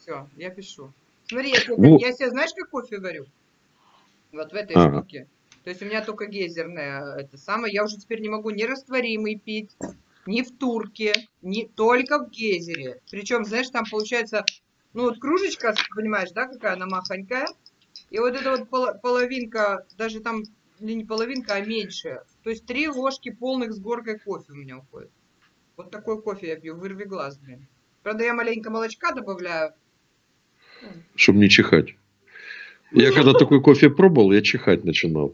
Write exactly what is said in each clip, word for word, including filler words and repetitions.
Все, я пишу. Смотри, я себе, Вот. я себе, знаешь, как кофе варю? Вот в этой Ага. штуке. То есть у меня только гейзерная, это самое. Я уже теперь не могу ни растворимый пить, ни в турке, ни только в гейзере. Причем, знаешь, там получается, ну вот кружечка, понимаешь, да, какая она махонькая. И вот эта вот поло- половинка, даже там, или не половинка, а меньше. То есть три ложки полных с горкой кофе у меня уходит. Вот такой кофе я пью, вырви глаз, блин. Правда, я маленько молочка добавляю. Ну, Чтобы не чихать. Я когда такой кофе пробовал, я чихать начинал.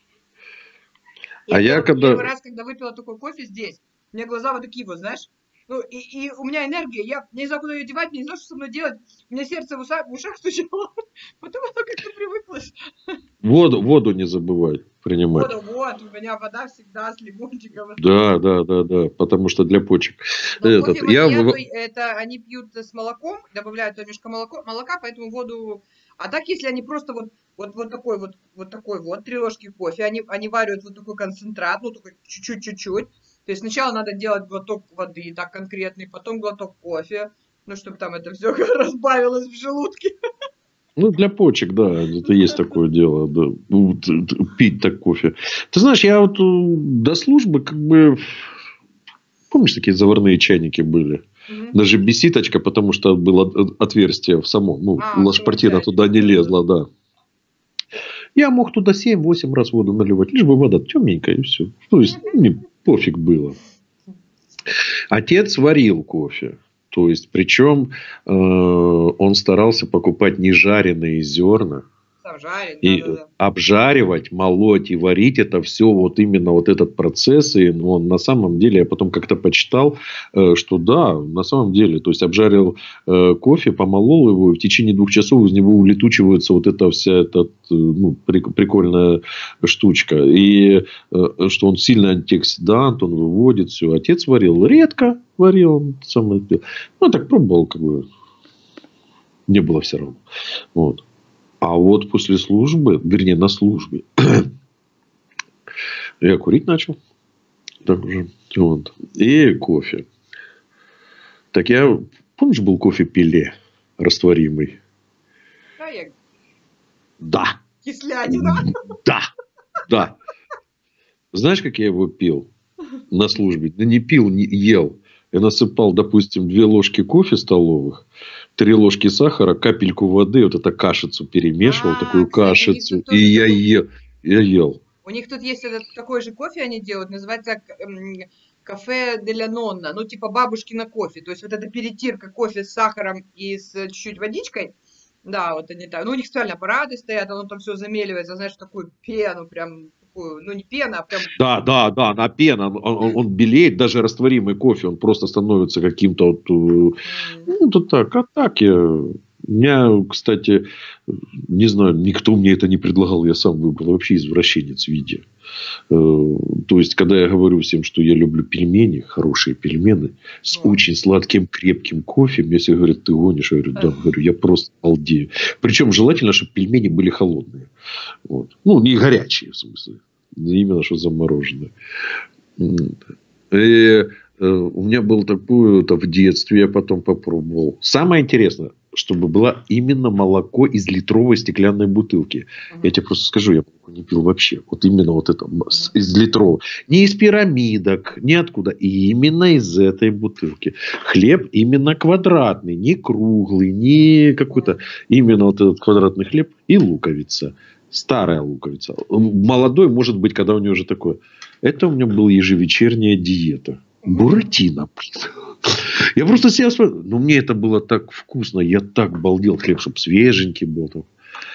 А Я, я я вот когда... первый раз, когда выпила такой кофе здесь, у меня глаза вот такие вот, знаешь. Ну, и, и у меня энергия, я не знаю, куда ее девать, не знаю, что со мной делать. У меня сердце в, уса- в ушах стучало. Потом оно как-то привыклось. Воду, воду не забывай принимать. Воду, вот, у меня вода всегда с лимончиком. Да, да, да, да. Потому что для почек. Но кофе Этот, я... макьято, в- это они пьют с молоком, добавляют туда немножко молоко, молока, поэтому воду... А так, если они просто вот, вот, вот такой вот, вот такой вот, три ложки кофе, они, они варят вот такой концентрат, ну, только чуть-чуть-чуть-чуть. То есть сначала надо делать глоток воды, так конкретный, потом глоток кофе, ну, чтобы там это все разбавилось в желудке. Ну, для почек, да, это есть такое дело, да. Ну, т- т- пить так кофе. Ты знаешь, я вот э, до службы как бы... Помнишь, такие заварные чайники были? Мгм. Даже беситочка, потому что было от- отверстие в самом. Ну, А, в самом ложпартина туда чайнике, не да-да-да. лезла, да. Я мог туда семь-восемь раз воду наливать. Лишь бы вода темненькая и все. То есть, мне пофиг было. Отец варил кофе. То есть, причем э, он старался покупать не жареные зерна. Сам жарить, И да-да-да. обжаривать, молоть и варить это все вот именно вот этот процесс. И ну, он на самом деле, я потом как-то почитал, э, что да, на самом деле, то есть обжарил э, кофе, помолол его, и в течение двух часов из него улетучивается вот эта вся эта э, ну, прик- прикольная штучка. И э, что он сильный антиоксидант, он выводит все. Отец варил редко, варил, он самое пил. Ну, я так пробовал, как бы не было все равно. Вот. А вот после службы, вернее, на службе, я курить начал. Так уже. Вот. И кофе. Так я... Помнишь, был кофе Пеле растворимый? Да, я Да. кислятина. Да. Да. Знаешь, как я его пил на службе? Да не пил, не ел. Я насыпал, допустим, две ложки кофе столовых, три ложки сахара, капельку воды, вот это кашицу перемешивал, А, такую кстати, у них кашицу, тут и тоже я такой ел. Я ел. У них тут есть этот такой же кофе они делают, называется к- м, кафе деля нонна, ну типа бабушкина кофе. То есть вот эта перетирка кофе с сахаром и с э, чуть-чуть водичкой. Да, вот они так. Ну у них специально аппараты стоят, оно там все замеливается, знаешь, в такую пену, прям такую, ну не пена, а прям... Да, да, да, на пена. Он, он- он белеет, даже растворимый кофе, он просто становится каким-то вот, э, м, ну, то так, а так я... У меня, кстати, не знаю, никто мне это не предлагал, я сам выбрал. Вообще извращенец в виде. Э, То есть, когда я говорю всем, что я люблю пельмени, хорошие пельмени, с вот. очень сладким, крепким кофе, мне все говорят, ты гонишь? Я говорю, да, говорю, я просто балдею. Причем желательно, чтобы пельмени были холодные. Вот. Ну, не горячие, в смысле. Не именно, что замороженные. М. И, э, у меня было такое это в детстве, я потом попробовал. Самое интересное, чтобы было именно молоко из литровой стеклянной бутылки. Я Мгм, тебе просто скажу, я молоко не пил вообще. Вот именно вот это м, с- мгм. из литровой. Не из пирамидок, ни откуда. И именно из этой бутылки. Хлеб именно квадратный, не круглый, не какой-то. М. Именно вот этот квадратный хлеб и луковица. Старая луковица. Молодой, может быть, когда у него уже такое. Это у меня была ежевечерняя диета. Буратино. Я просто себя вспоминаю. Ну, мне это было так вкусно. Я так балдел. Хлеб, чтобы свеженький был. Ой,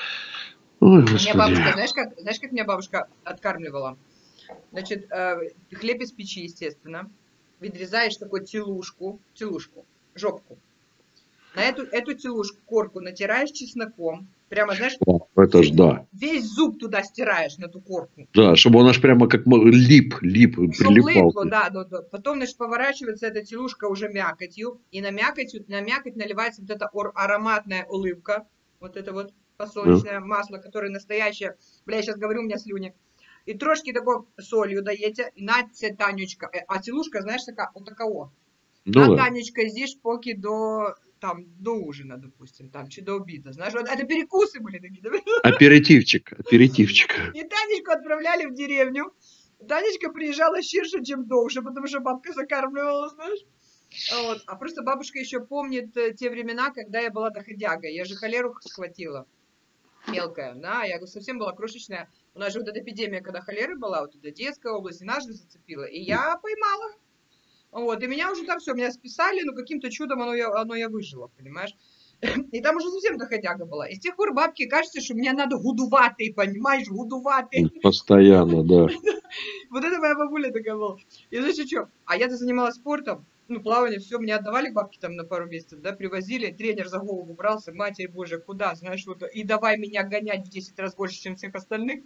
У меня господи. бабушка, знаешь как, знаешь, как меня бабушка откармливала? Значит, э, хлеб из печи, естественно. Відрізаєш такую телушку, телушку, жопку. На эту, эту телушку, корку натираешь чесноком. Прямо, знаешь, О, это ж да. весь зуб туда стираешь, на эту корку. Да, чтобы он аж прямо как м- лип, лип, Чтоб прилипал. лыпло, да, да, да. Потом, значит, поворачивается эта телушка уже мякотью. И на мякоть, на мякоть наливается вот эта ор- ароматная оливка. Вот это вот Да. подсолнечное масло, которое настоящее. Бля, я сейчас говорю, у меня слюни. И трошки такой солью даєте. І на це, Танечка. Е, А телушка, знаешь, така, вот такого. Ну На, да. Танечка, з'їж поки до там до ужина, допустим, там, чи до обеда, знаешь, вот это перекусы были такие. Да? Аперитивчик, аперитивчик. И Танечку отправляли в деревню. Танечка приезжала ширше, чем дольше, потому что бабка закармливала, знаешь. Вот. А просто бабушка еще помнит те времена, когда я была доходягой. Я же холеру схватила. Мелкая, да, я совсем была крошечная. У нас же вот эта эпидемия, когда холеры была, вот эта детская область, и нас же зацепила. И я поймала. Вот, и меня уже там все, меня списали, но каким-то чудом оно я, оно я выжила, понимаешь? И там уже совсем доходяга была. И с тех пор бабке кажется, что мне надо гудуватый, понимаешь, гудуватый. Постоянно, да. Вот это моя бабуля такая была. И знаешь что? А я-то занималась спортом, ну, плавание, все, мне отдавали бабки там на пару месяцев, да, привозили, тренер за голову брался, Матерь Божия, куда, знаешь, вот, и давай меня гонять в десять раз больше, чем всех остальных.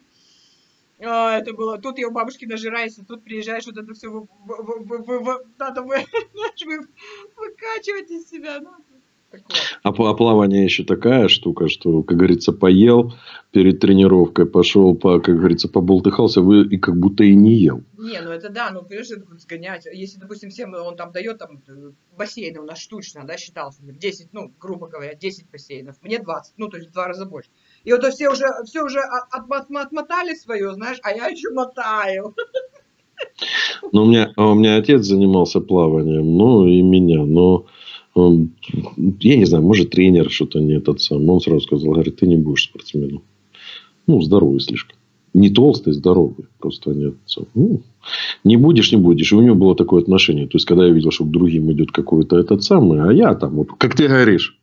А, это было, тут я у бабушки нажираешься, тут приезжаешь, вот это все вы, вы, вы, вы, вы, надо вы, вы, выкачивать из себя, ну, такое. А, а плавание еще такая штука, что, как говорится, поел перед тренировкой, пошел, по, как говорится, поболтыхался, вы и как будто и не ел. Не, ну это да, ну, понимаешь, это сгонять. Если, допустим, всем он там дает, там, бассейны у нас штучно, да, считался, десять, ну, грубо говоря, десять бассейнов, мне двадцать, ну, то есть в два раза больше. И вот все уже, все уже от, от, отмотали свое, знаешь, а я еще мотаю. Ну, у меня, у меня отец занимался плаванием, ну, и меня, но он, я не знаю, может, тренер что-то не этот сам. Он сразу сказал, говорит, ты не будешь спортсменом. Ну, здоровый слишком. Не толстый, здоровый. Просто нет. Ну, не будешь, не будешь. И у него было такое отношение. То есть, когда я видел, что к другим идет какой-то этот самый, а я там, вот, как ты говоришь,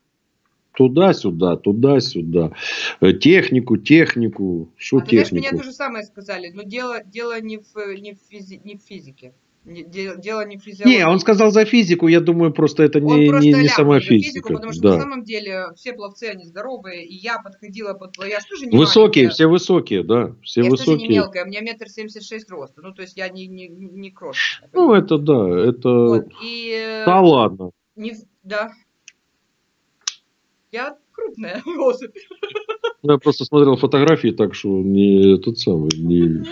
туда-сюда, туда-сюда. Технику, технику. Что а технику? Ты знаешь, меня то же самое сказали. Но дело, дело не, в, не, в физи, не в физике. Дело не в физиологии. Не, он сказал за физику, я думаю, просто это не, просто не, не сама физика. Физику, потому что да. на самом деле все пловцы, они здоровые, и я подходила под... Я же тоже не Высокие, маленькая. все высокие, да. Все я высокие. тоже не мелкая, у меня метр семьдесят шесть роста, ну, то есть я не, не, не крошечная. Ну, это да, это... Вот. И... Да ладно. Не... Да. Я крупная особь. Я просто смотрел фотографии, так что не тот самый, не...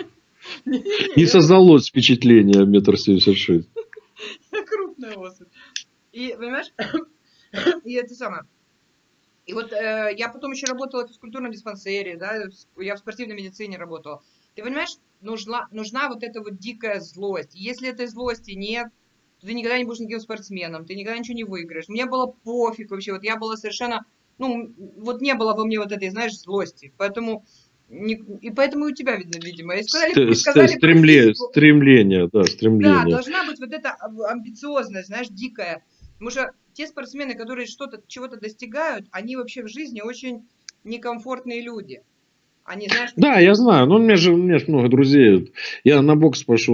Не создалось впечатление метр семьдесят шесть. Крупная особь. И, понимаешь, и это самое. И вот э, я потом еще работала в физкультурном диспансере, да, я в спортивной медицине работала. Ты понимаешь, нужна, нужна вот эта вот дикая злость. Если этой злости нет, то ты никогда не будешь никаким спортсменом, ты никогда ничего не выиграешь. Мне было пофиг вообще, вот я была совершенно, ну, вот не было во мне вот этой, знаешь, злости. Поэтому... И поэтому и у тебя, видно, видимо. И сказали, сказали Стремление, стремление, да, стремление. Да, должна быть вот эта амбициозность, знаешь, дикая. Потому что те спортсмены, которые что-то, чего-то достигают, они вообще в жизни очень некомфортные люди. Они, знаешь... Да, я знаю. Но у меня же, у меня же много друзей. Я на бокс пошел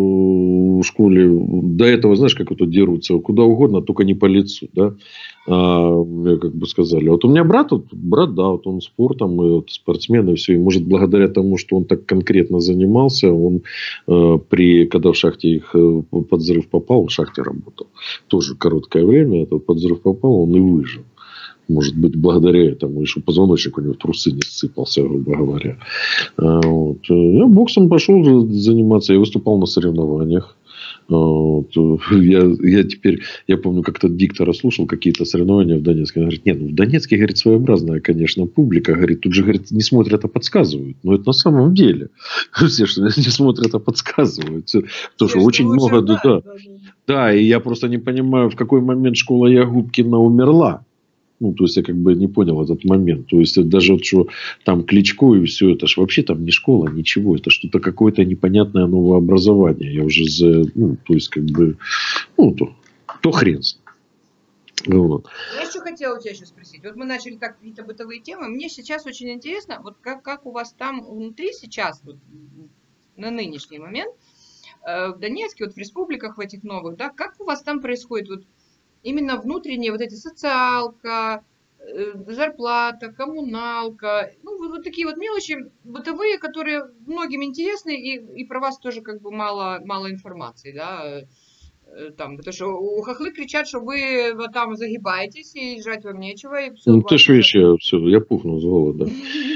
в школе. До этого, знаешь, как вот дерутся. Куда угодно, только не по лицу. Да? А, мне как бы сказали. Вот у меня брат, вот, брат, да, вот он спортом, и вот спортсмен, и все. И может, благодаря тому, что он так конкретно занимался, он э, при, когда в шахте их э, под взрыв попал, он в шахте работал. Тоже короткое время, этот под взрыв попал, он и выжил. Может быть, благодаря этому еще позвоночник у него в трусы не сцепался, грубо говоря. Вот. Я боксом пошел заниматься. Я выступал на соревнованиях. Вот. Я, я теперь, я помню, как-то диктора слушал какие-то соревнования в Донецке. Он говорит, нет, ну в Донецке, говорит, своеобразная, конечно, публика. Говорит, тут же, говорит, не смотрят, а подсказывают. Но это на самом деле. Все, что не смотрят, а подсказывают. Потому что очень много... Да, да, да, и я просто не понимаю, в какой момент школа Ягубкина умерла. Ну, то есть, я как бы не понял этот момент. То есть, даже вот, что там Кличко и все, это же вообще там не школа, ничего. Это что-то какое-то непонятное новое образование. Я уже за... Ну, то есть, как бы... Ну, то, то хрен с ним. Вот. Я еще хотела у тебя еще спросить. Вот мы начали так какие-то бытовые темы. Мне сейчас очень интересно, вот как, как у вас там внутри сейчас, вот, на нынешний момент, э, в Донецке, вот в республиках в этих новых, да, как у вас там происходит вот именно внутренние вот эти социалка, зарплата, коммуналка, ну, вот такие вот мелочи бытовые, которые многим интересны, и, и про вас тоже как бы мало, мало информации, да, там, потому что у хохлы кричат, что вы вот там загибаетесь, и жрать вам нечего, и все. Ну, ты ж видишь, я, все, я пухну с голода.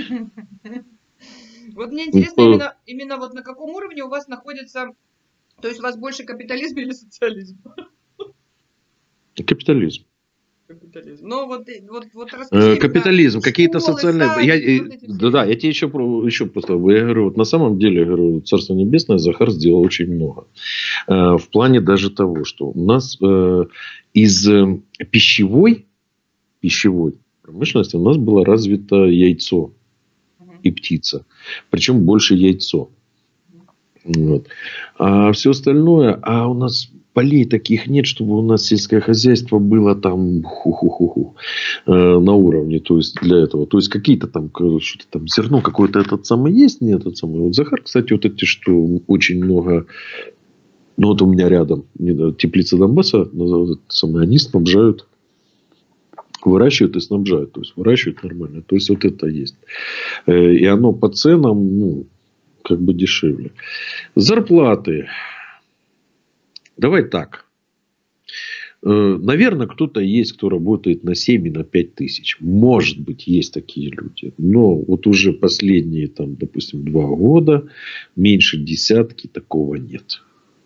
Вот мне интересно, именно, именно вот на каком уровне у вас находится, то есть у вас больше капитализм или социализм? Капитализм. Капитализм. Ну, вот, и- вот, вот Э, расскажи мне Капитализм, какие-то школы, социальные... Я, садики, э, вот эти все да-да, я вещи. тебе еще, про- еще просто... Я говорю, вот на самом деле, я говорю, Царство Небесное, Захар сделал очень много. Э, В плане даже того, что у нас э, из э, пищевой, пищевой промышленности у нас было развито яйцо Мгм. и птица. Причем больше яйцо. Вот. А все остальное, а у нас полей таких нет, чтобы у нас сельское хозяйство было там ху-ху-ху-ху, э, на уровне, то есть для этого. То есть какие-то там, к- что-то там зерно какое-то этот самый есть, не этот самый. Вот Захар, кстати, вот эти, что очень много, ну вот у меня рядом не знаю, теплица Донбасса, ну, вот это самое, они снабжают, выращивают и снабжают, то есть выращивают нормально. То есть вот это есть. Э, И оно по ценам, ну, как бы дешевле. Зарплаты. Давай так. Наверное, кто-то есть, кто работает на семь и на пять тысяч. Может быть, есть такие люди. Но вот уже последние, там, допустим, два года меньше десятки такого нет.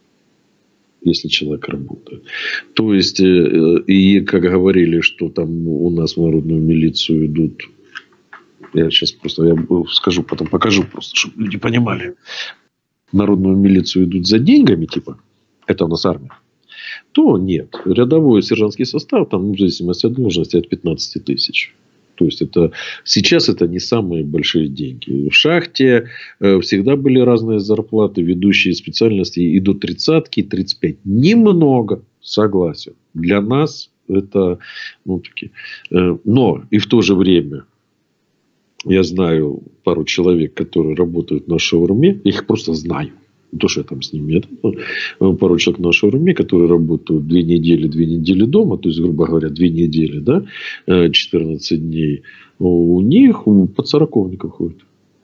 Если человек работает. То есть, э, и как говорили, что там у нас в народную милицию идут. Я сейчас просто я скажу, потом покажу, просто, чтобы люди понимали. В народную милицию идут за деньгами, типа, это у нас армия. То нет. Рядовой сержантский состав, там, ну, в зависимости от должности, от пятнадцати тысяч. То есть, это, сейчас это не самые большие деньги. В шахте э, всегда были разные зарплаты, ведущие специальности и до тридцатки, тридцать пять. Немного, согласен. Для нас это, ну, таки, э, но и в то же время я знаю пару человек, которые работают на шаурме, я их просто знаю. Не то, что я там с ними, это, пару человек на шаурме, которые работают две недели, две недели дома, то есть, грубо говоря, две недели, да, четырнадцать дней, у них под сороковников ходят.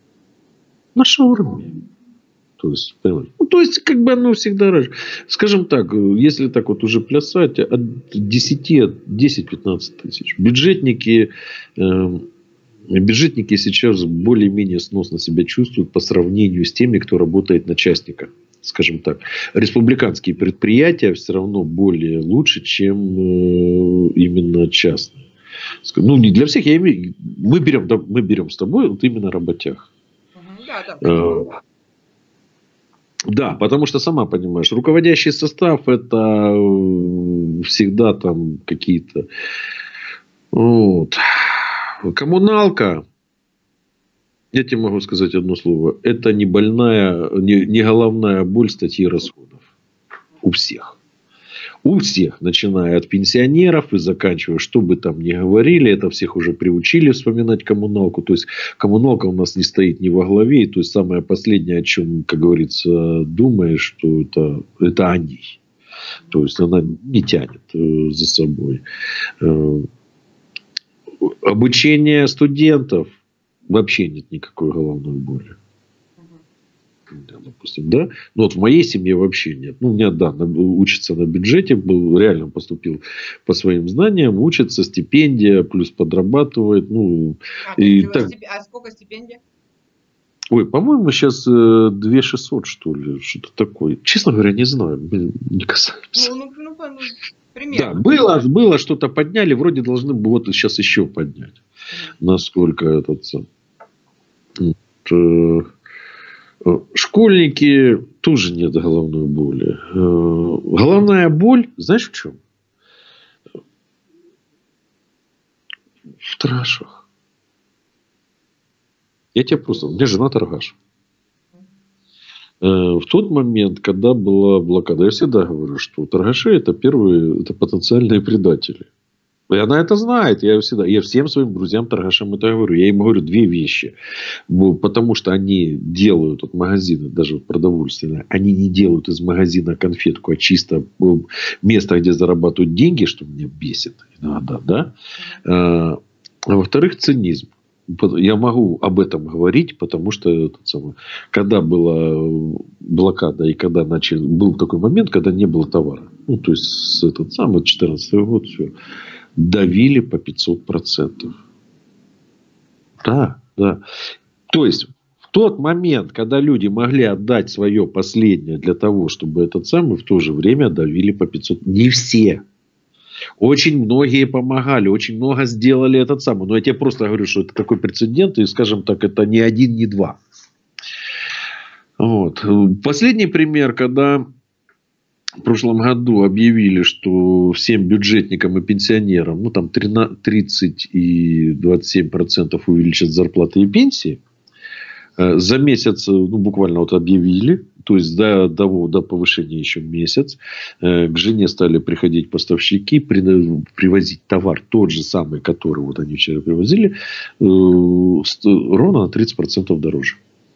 На шаурме. То есть, понимаете? Ну, то есть, как бы оно всегда раньше. Скажем так, если так вот уже плясать, от десяти, десять-пятнадцать тысяч. Бюджетники, э, бюджетники сейчас более-менее сносно себя чувствуют по сравнению с теми, кто работает на частника. Скажем так, республиканские предприятия все равно более лучше, чем э, именно частные. Ну, не для всех, я имею, мы берем, да, мы берем с тобой вот именно работяг. Мгм. Да, да, Э, понимаю. Да, потому что, сама понимаешь, руководящий состав это э, всегда там какие-то... Вот. Коммуналка, я тебе могу сказать одно слово, это не больная, не, не головная боль статьи расходов. У всех. У всех, начиная от пенсионеров и заканчивая, что бы там ни говорили, это всех уже приучили вспоминать коммуналку. То есть, коммуналка у нас не стоит ни во главе. И, то есть, самое последнее, о чем, как говорится, думаешь, что это, это о ней. То есть, она не тянет э, за собой. Э, обучение студентов. Вообще нет никакой головной боли. Допустим, да? Но вот в моей семье вообще нет. Ну, у меня, да, на, учится на бюджете, был, реально поступил по своим знаниям, учится, стипендия, плюс подрабатывает. Ну, А, то и есть, у вас так, стипи- а сколько стипендия? ой, по-моему, сейчас э, две тысячи шестьсот, что ли, что-то такое. Честно говоря, не знаю, блин, не касается. Ну, ну, ну, по- ну, Да, примерно. было, было что-то подняли, вроде должны бы вот сейчас еще поднять. Мгм. Насколько этот... сам- вот, э, школьники тоже нет головной боли. Э, Головная боль, знаешь в чем? В трэшах. Я тебе просто... У меня жена торгаш. Э, В тот момент, когда была блокада, я всегда говорю, что торгаши это первые, это потенциальные предатели. И она это знает. Я всегда, я всем своим друзьям торгашам это говорю. Я им говорю две вещи. Бо- Потому что они делают вот магазины, даже вот продовольственные, они не делают из магазина конфетку, а чисто э, место, где зарабатывают деньги, что меня бесит иногда, да. А а во-вторых, цинизм. По- Я могу об этом говорить, потому что этот самый, когда была блокада и когда начали, был такой момент, когда не было товара. Ну, то есть, с этот самый четырнадцатый год, все. Давили по пятьсот процентов. Да, да. То есть, в тот момент, когда люди могли отдать свое последнее для того, чтобы этот самый, в то же время давили по пятьсот. Не все. Очень многие помогали, очень много сделали этот самый. Но я тебе просто говорю, что это такой прецедент, и, скажем так, это не один, не два. Вот. Последний пример, когда в прошлом году объявили, что всем бюджетникам и пенсионерам, ну, там тридцать и двадцать семь процентов увеличат зарплаты и пенсии. За месяц, ну, буквально вот объявили, то есть до, до, до повышения еще месяц. К жене стали приходить поставщики, привозить товар тот же самый, который вот они вчера привозили, ровно на тридцать процентов дороже.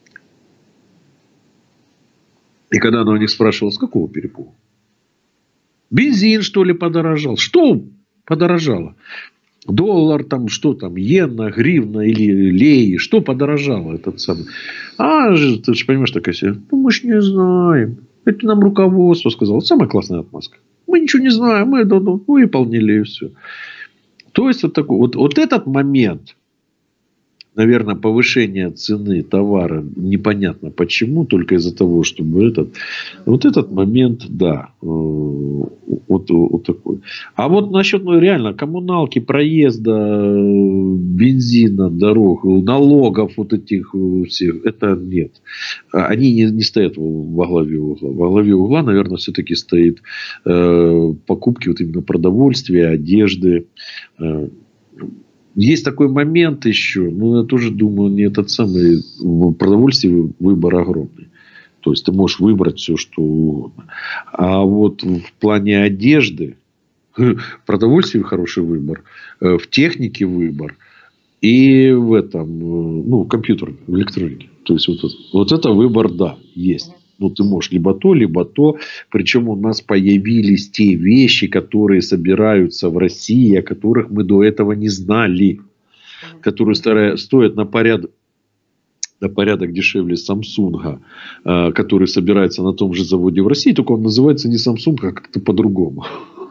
И когда она у них спрашивала, с какого перепугу? Бензин, что ли, подорожал? Что подорожало? Доллар, там, что там, иена, гривна или леи, что подорожало этот самый? А, ты же понимаешь, такая себе, ну, мы ж не знаем. Это нам руководство сказало. Самая классная отмазка. Мы ничего не знаем, мы ну, выполнили и все. То есть, вот, такой, вот, вот этот момент, наверное, повышение цены товара, непонятно почему, только из-за того, чтобы этот... Вот этот момент, да, вот, вот такой. А вот насчет, ну, реально, коммуналки, проезда, бензина, дорог, налогов вот этих всех, это нет. Они не, не стоят во главе угла. Во главе угла, наверное, все-таки стоит э, покупки вот именно продовольствия, одежды, э, есть такой момент еще, но я тоже думаю, не этот самый, в продовольствии выбор огромный. То есть, ты можешь выбрать все, что угодно. А вот в плане одежды, в продовольствии хороший выбор, в технике выбор и в этом, ну, в компьютере, в электронике. То есть, вот, вот это выбор, да, есть. Ну, ты можешь либо то, либо то. Причем у нас появились те вещи, которые собираются в России, о которых мы до этого не знали. Которые стоят на порядок, на порядок дешевле Samsung, который собирается на том же заводе в России. Только он называется не Samsung, а как-то по-другому.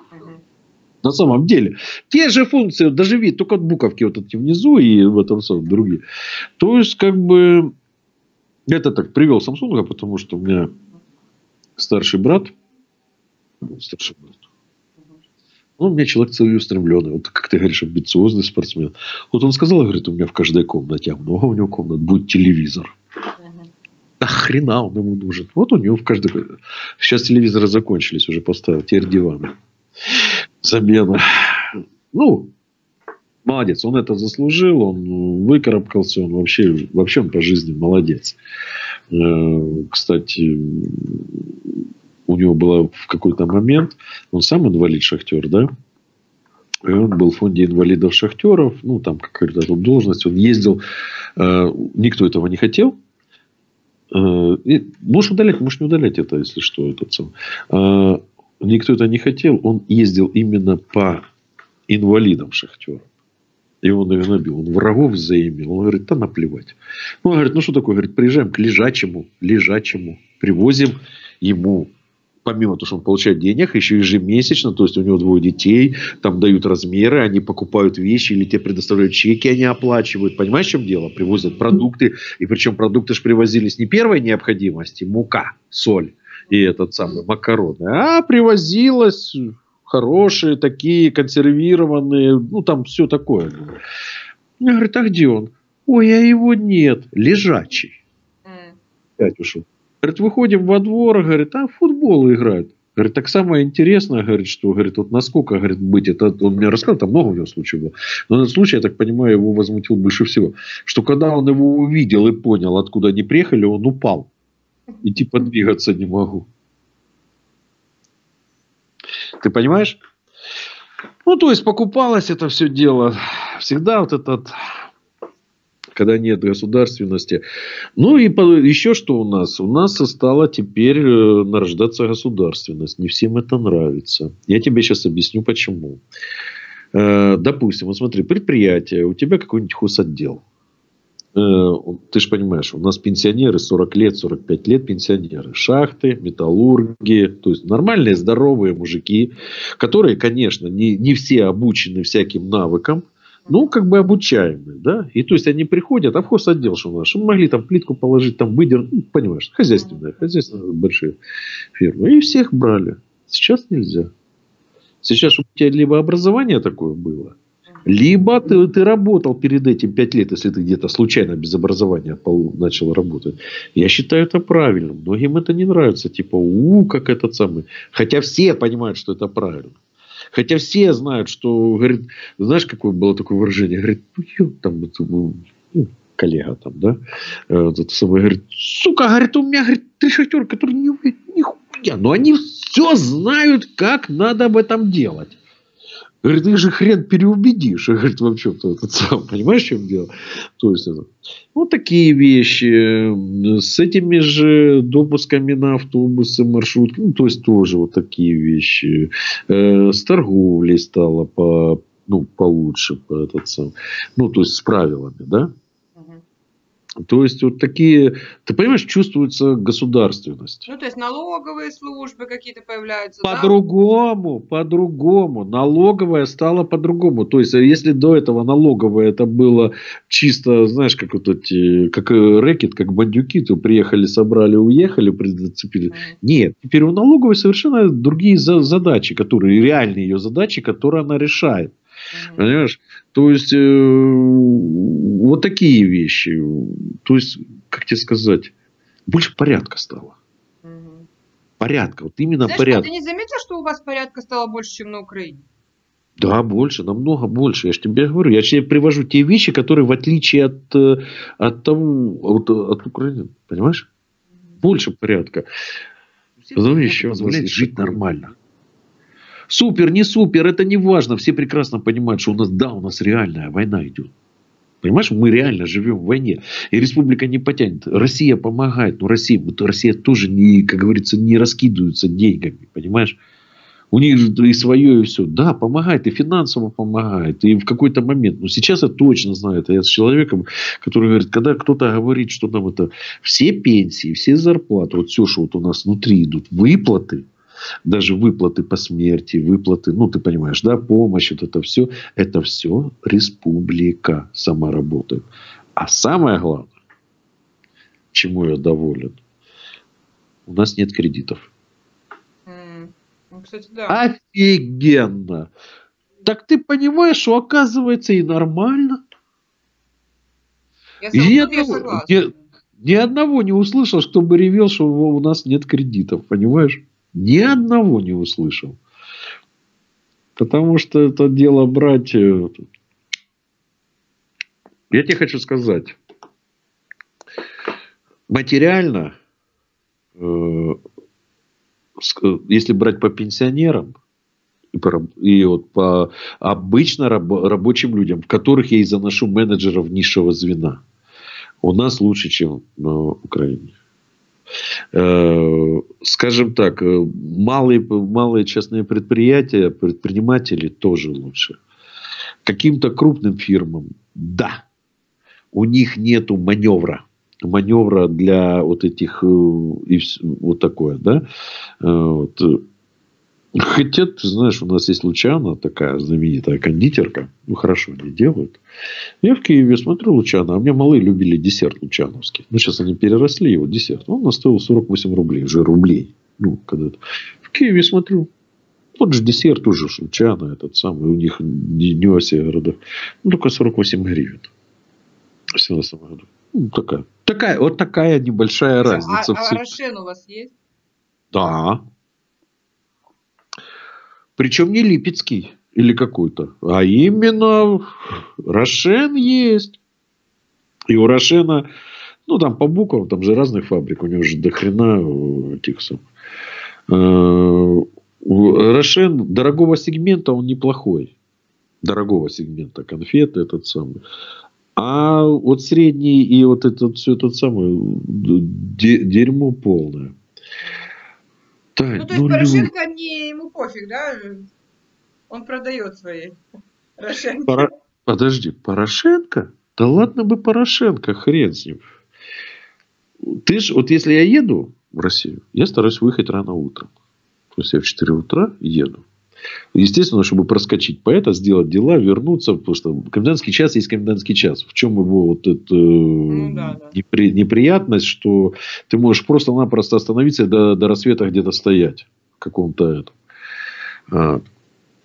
На самом деле. Те же функции, даже вид, только буковки вот эти внизу и в этом самом другие. То есть, как бы... Это так, привел Samsung, потому что у меня старший брат, старший брат, он у меня человек целеустремленный, вот как ты говоришь, амбициозный спортсмен. Вот он сказал, говорит, у меня в каждой комнате, а много у него комнат, будет телевизор. Да хрена он ему нужен. Вот у него в каждой... Сейчас телевизоры закончились, уже поставил, теперь диваны. Замена. Ну... Молодец, он это заслужил, он выкарабкался, он вообще, вообще он по жизни молодец. Кстати, у него было в какой-то момент, он сам инвалид-шахтер, да, и он был в фонде инвалидов-шахтеров, ну, там какая-то тут должность, он ездил, никто этого не хотел. Можешь удалять, можешь не удалять это, если что, этот сам. Никто это не хотел, он ездил именно по инвалидам-шахтерам. И он ее набил. Он врагов заимел. Он говорит, да наплевать. Ну, он говорит, ну что такое? Говорит, приезжаем к лежачему, лежачему. Привозим ему, помимо того, что он получает денег, еще ежемесячно, то есть у него двое детей, там дают размеры, они покупают вещи, или тебе предоставляют чеки, они оплачивают. Понимаешь, в чем дело? Привозят продукты. И причем продукты же привозились не первой необходимости, мука, соль и этот самый макароны, а привозилось... Хорошие, такие, консервированные. Ну, там все такое. Я говорю, а где он? Ой, а его нет. Лежачий. Mm. Опять ушел. Говорит, выходим во двор, говорит, а в футбол играют. Говорит, так самое интересное, говорит, что, говорит, вот насколько, говорит, быть, это он мне рассказал, там много у него случаев было. Но этот случай, я так понимаю, его возмутил больше всего. Что когда он его увидел и понял, откуда они приехали, он упал. И типа двигаться не могу. Ты понимаешь? Ну, то есть, покупалось это все дело. Всегда вот этот, когда нет государственности. Ну, и еще что у нас? У нас стала теперь нарождаться государственность. Не всем это нравится. Я тебе сейчас объясню, почему. Допустим, вот смотри, предприятие, у тебя какой-нибудь хозотдел. Ты же понимаешь, у нас пенсионеры сорок лет, сорок пять лет пенсионеры. Шахты, металлурги. То есть, нормальные, здоровые мужики, которые, конечно, не, не все обучены всяким навыкам, но как бы обучаемые. Да? И то есть, они приходят, а в хозотдел, что у нас, чтобы могли там плитку положить, там выдернуть, ну, понимаешь, хозяйственные, хозяйственные большие фирмы. И всех брали. Сейчас нельзя. Сейчас у тебя либо образование такое было, либо ты, ты работал перед этим пять лет, если ты где-то случайно без образования начал работать. Я считаю это правильным. Многим это не нравится. Типа, у, как этот самый. Хотя все понимают, что это правильно. Хотя все знают, что, говорит, знаешь, какое было такое выражение? Говорит, ну, ё, там, это, ну, коллега там, да, это самое, говорит, сука, говорит, у меня, говорит, три шахтера, которые не умеют нихуя, но они все знают, как надо об этом делать. Говорит, их же хрен переубедишь. Говорит, вообще, кто этот сам, понимаешь, в чем дело? То есть, это, вот такие вещи. С этими же допусками на автобусы, маршрутки, ну, то есть, тоже вот такие вещи. Э, с торговлей стало по, ну, получше, по этот сам, ну, то есть, с правилами, да? То есть, вот такие, ты понимаешь, чувствуется государственность. Ну, то есть, налоговые службы какие-то появляются, По-другому, да? По-другому. Налоговая стала по-другому. То есть, если до этого налоговая это было чисто, знаешь, как вот эти, как рэкет, как бандюки, то приехали, собрали, уехали, прицепили. Mm. Нет, теперь у налоговой совершенно другие задачи, которые, реальные ее задачи, которые она решает. Mm-hmm. Понимаешь? То есть, э, вот такие вещи. То есть, как тебе сказать, больше порядка стало. Mm-hmm. Порядка. Вот именно Знаешь, порядка. Ты не заметил, что у вас порядка стало больше, чем на Украине? Да, больше, намного больше. Я же тебе говорю. Я тебе привожу те вещи, которые в отличие от, от того, от, от Украины. Понимаешь? Mm-hmm. Больше порядка. Потом еще позволяет жить нормально. Супер, не супер, это не важно. Все прекрасно понимают, что у нас, да, у нас реальная война идет. Понимаешь, мы реально живем в войне. И республика не потянет. Россия помогает. Но Россия, вот Россия тоже, не, как говорится, не раскидывается деньгами. Понимаешь? У них же и свое, и все. Да, помогает. И финансово помогает. И в какой-то момент. Но сейчас я точно знаю. Это я с человеком, который говорит, когда кто-то говорит, что нам это... Все пенсии, все зарплаты, вот все, что вот у нас внутри идут, выплаты, даже выплаты по смерти, выплаты, ну, ты понимаешь, да, помощь, вот это все, это все республика сама работает. А самое главное, чему я доволен, у нас нет кредитов. Mm. Ну, кстати, да. Офигенно! Так ты понимаешь, что оказывается и нормально? Я, сам, ни, я одного, согласна. Ни, ни одного не услышал, чтобы ревел, что у нас нет кредитов, понимаешь? Ни одного не услышал. Потому что это дело брать... Я тебе хочу сказать. Материально, если брать по пенсионерам и, по, и вот по обычно рабочим людям, в которых я и заношу менеджеров низшего звена, у нас лучше, чем на Украине. Скажем так, малые, малые частные предприятия, предприниматели тоже лучше. Каким-то крупным фирмам, да, у них нету маневра. Маневра для вот этих, и вот такое, да. Вот. Хотя, ты знаешь, у нас есть Лучано, такая знаменитая кондитерка. Ну, хорошо они делают. Я в Киеве смотрю Лучано, а у меня малые любили десерт лучановский. Ну, сейчас они переросли его десерт. Он стоил сорок восемь рублей, уже рублей. Ну, когда-то. В Киеве смотрю, вот же десерт уже Лучано, этот самый, у них не, не во всех городах. Ну, только сорок восемь гривен. Все на самом деле. Ну, такая. такая. Вот такая небольшая а, разница. А, а Рошен у вас есть? Да. Причем не липецкий или какой-то, а именно Рошен есть. И у Рошена, ну там по буквам, там же разных фабрик, у него же до хрена этих самых. Рошен дорогого сегмента, он неплохой. Дорогого сегмента конфеты этот самый. А вот средний и вот этот все тот самый дерьмо полное. Тань, ну, то есть, ну, Порошенко лю... не ему пофиг, да? Он продает свои Рошенки. Пора... Подожди, Порошенко? Да ладно бы Порошенко, хрен с ним. Ты ж, вот если я еду в Россию, я стараюсь выехать рано утром. То есть, я в четыре утра еду. Естественно, чтобы проскочить по это, сделать дела, вернуться, потому что комендантский час есть комендантский час. В чем его вот эта ну, да, да. Непри, неприятность, что ты можешь просто-напросто остановиться и до, до рассвета где-то стоять в каком-то этом. А.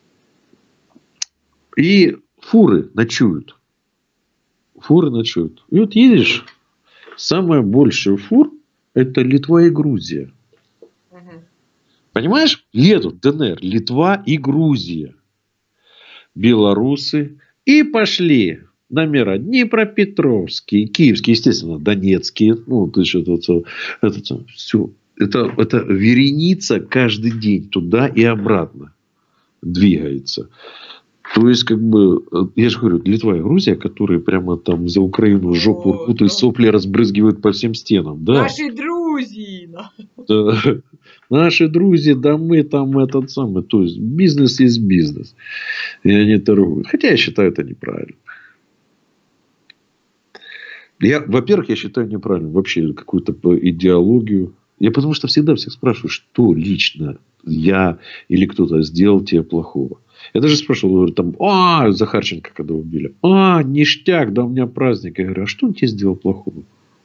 И фуры ночуют. Фуры ночуют. И вот едешь, самое большее фур — это Литва и Грузия. Мгм. Понимаешь? Едут ДНР, Литва и Грузия. Белорусы. И пошли номера Днепропетровские, Киевские, естественно, Донецкие. Ну, то есть, это, это, это, все. Это, это вереница каждый день туда и обратно двигается. То есть, как бы, я же говорю, Литва и Грузия, которые прямо там за Украину жопу О, рвут и да. сопли разбрызгивают по всем стенам. Да. Наши друзья. Да. Наши друзья, да мы там этот самый. То есть, бизнес есть бизнес. И они торгуют. Хотя я считаю это неправильно. Я, во-первых, я считаю неправильным вообще какую-то идеологию. Я потому что всегда всех спрашиваю, что лично я или кто-то сделал тебе плохого. Я даже спрашивал, говорю, там, а, Захарченко когда убили. А, ништяк, да у меня праздник. Я говорю, а что он тебе сделал плохого?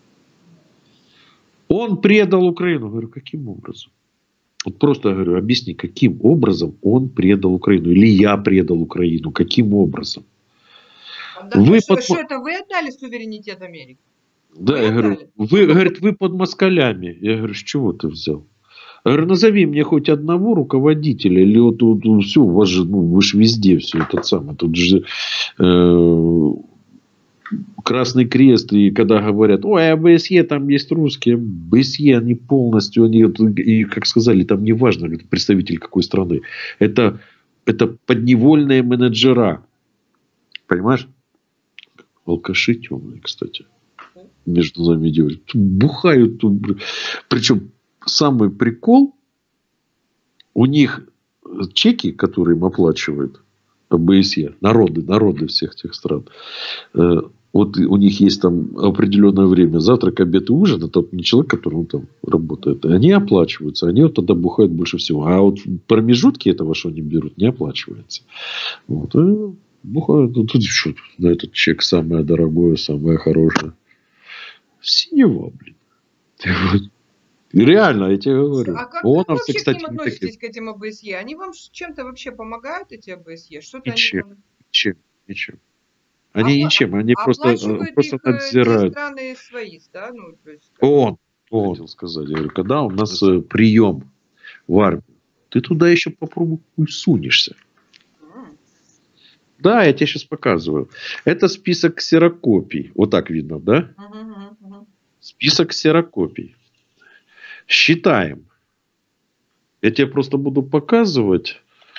Он предал Украину. Я говорю, каким образом? Вот просто я говорю, объясни, каким образом он предал Украину? Или я предал Украину? Каким образом? Да, Вы что, под... что это вы отдали суверенитет Америки? Да, Вы я говорю, отдали? вы, говорит, вы под москалями. Я говорю, с чего ты взял? Я говорю, назови мне хоть одного руководителя, или вот, вот, вот все, у вас же, ну, вы же везде все это самое. Тут же э, Красный Крест, и когда говорят, ой, а БСЕ там есть русские, БСЕ, они полностью, они, и, как сказали, там не важно, представитель какой страны. Это, это подневольные менеджера. Понимаешь? Алкаши темные, кстати. Между нами девочки. Бухают тут. Причем самый прикол, у них чеки, которые им оплачивает БСЕ, народы, народы всех тех стран, вот у них есть там определенное время, завтрак, обед и ужин, это не человек, который ну, там работает, они оплачиваются, они вот тогда бухают больше всего. А вот промежутки этого, что они берут, не оплачивается. Вот. И бухают, ну, тут что, на этот чек самое дорогое, самое хорошее. Синева, блин. Вот. Реально, я тебе говорю. А как, Он, как вы все, вообще кстати, к ним не относитесь, такие. к этим ОБСЕ? Они вам чем-то вообще помогают, эти ОБСЕ? Что-то они Ничем, там... ничем, ничем. Они Опла- ничем, они просто, Оплачивают просто их э, те надзирают. страны свои, да? Ну, то есть, как- Он, он, хотел сказать, я говорю, когда у нас э, прием в армию, ты туда еще попробуй хуй сунешься. М. Да, я тебе сейчас показываю. Это список ксерокопий. Вот так видно, да? Мгм, мгм, мгм. Список ксерокопий. Считаем. Я тебе просто буду показывать.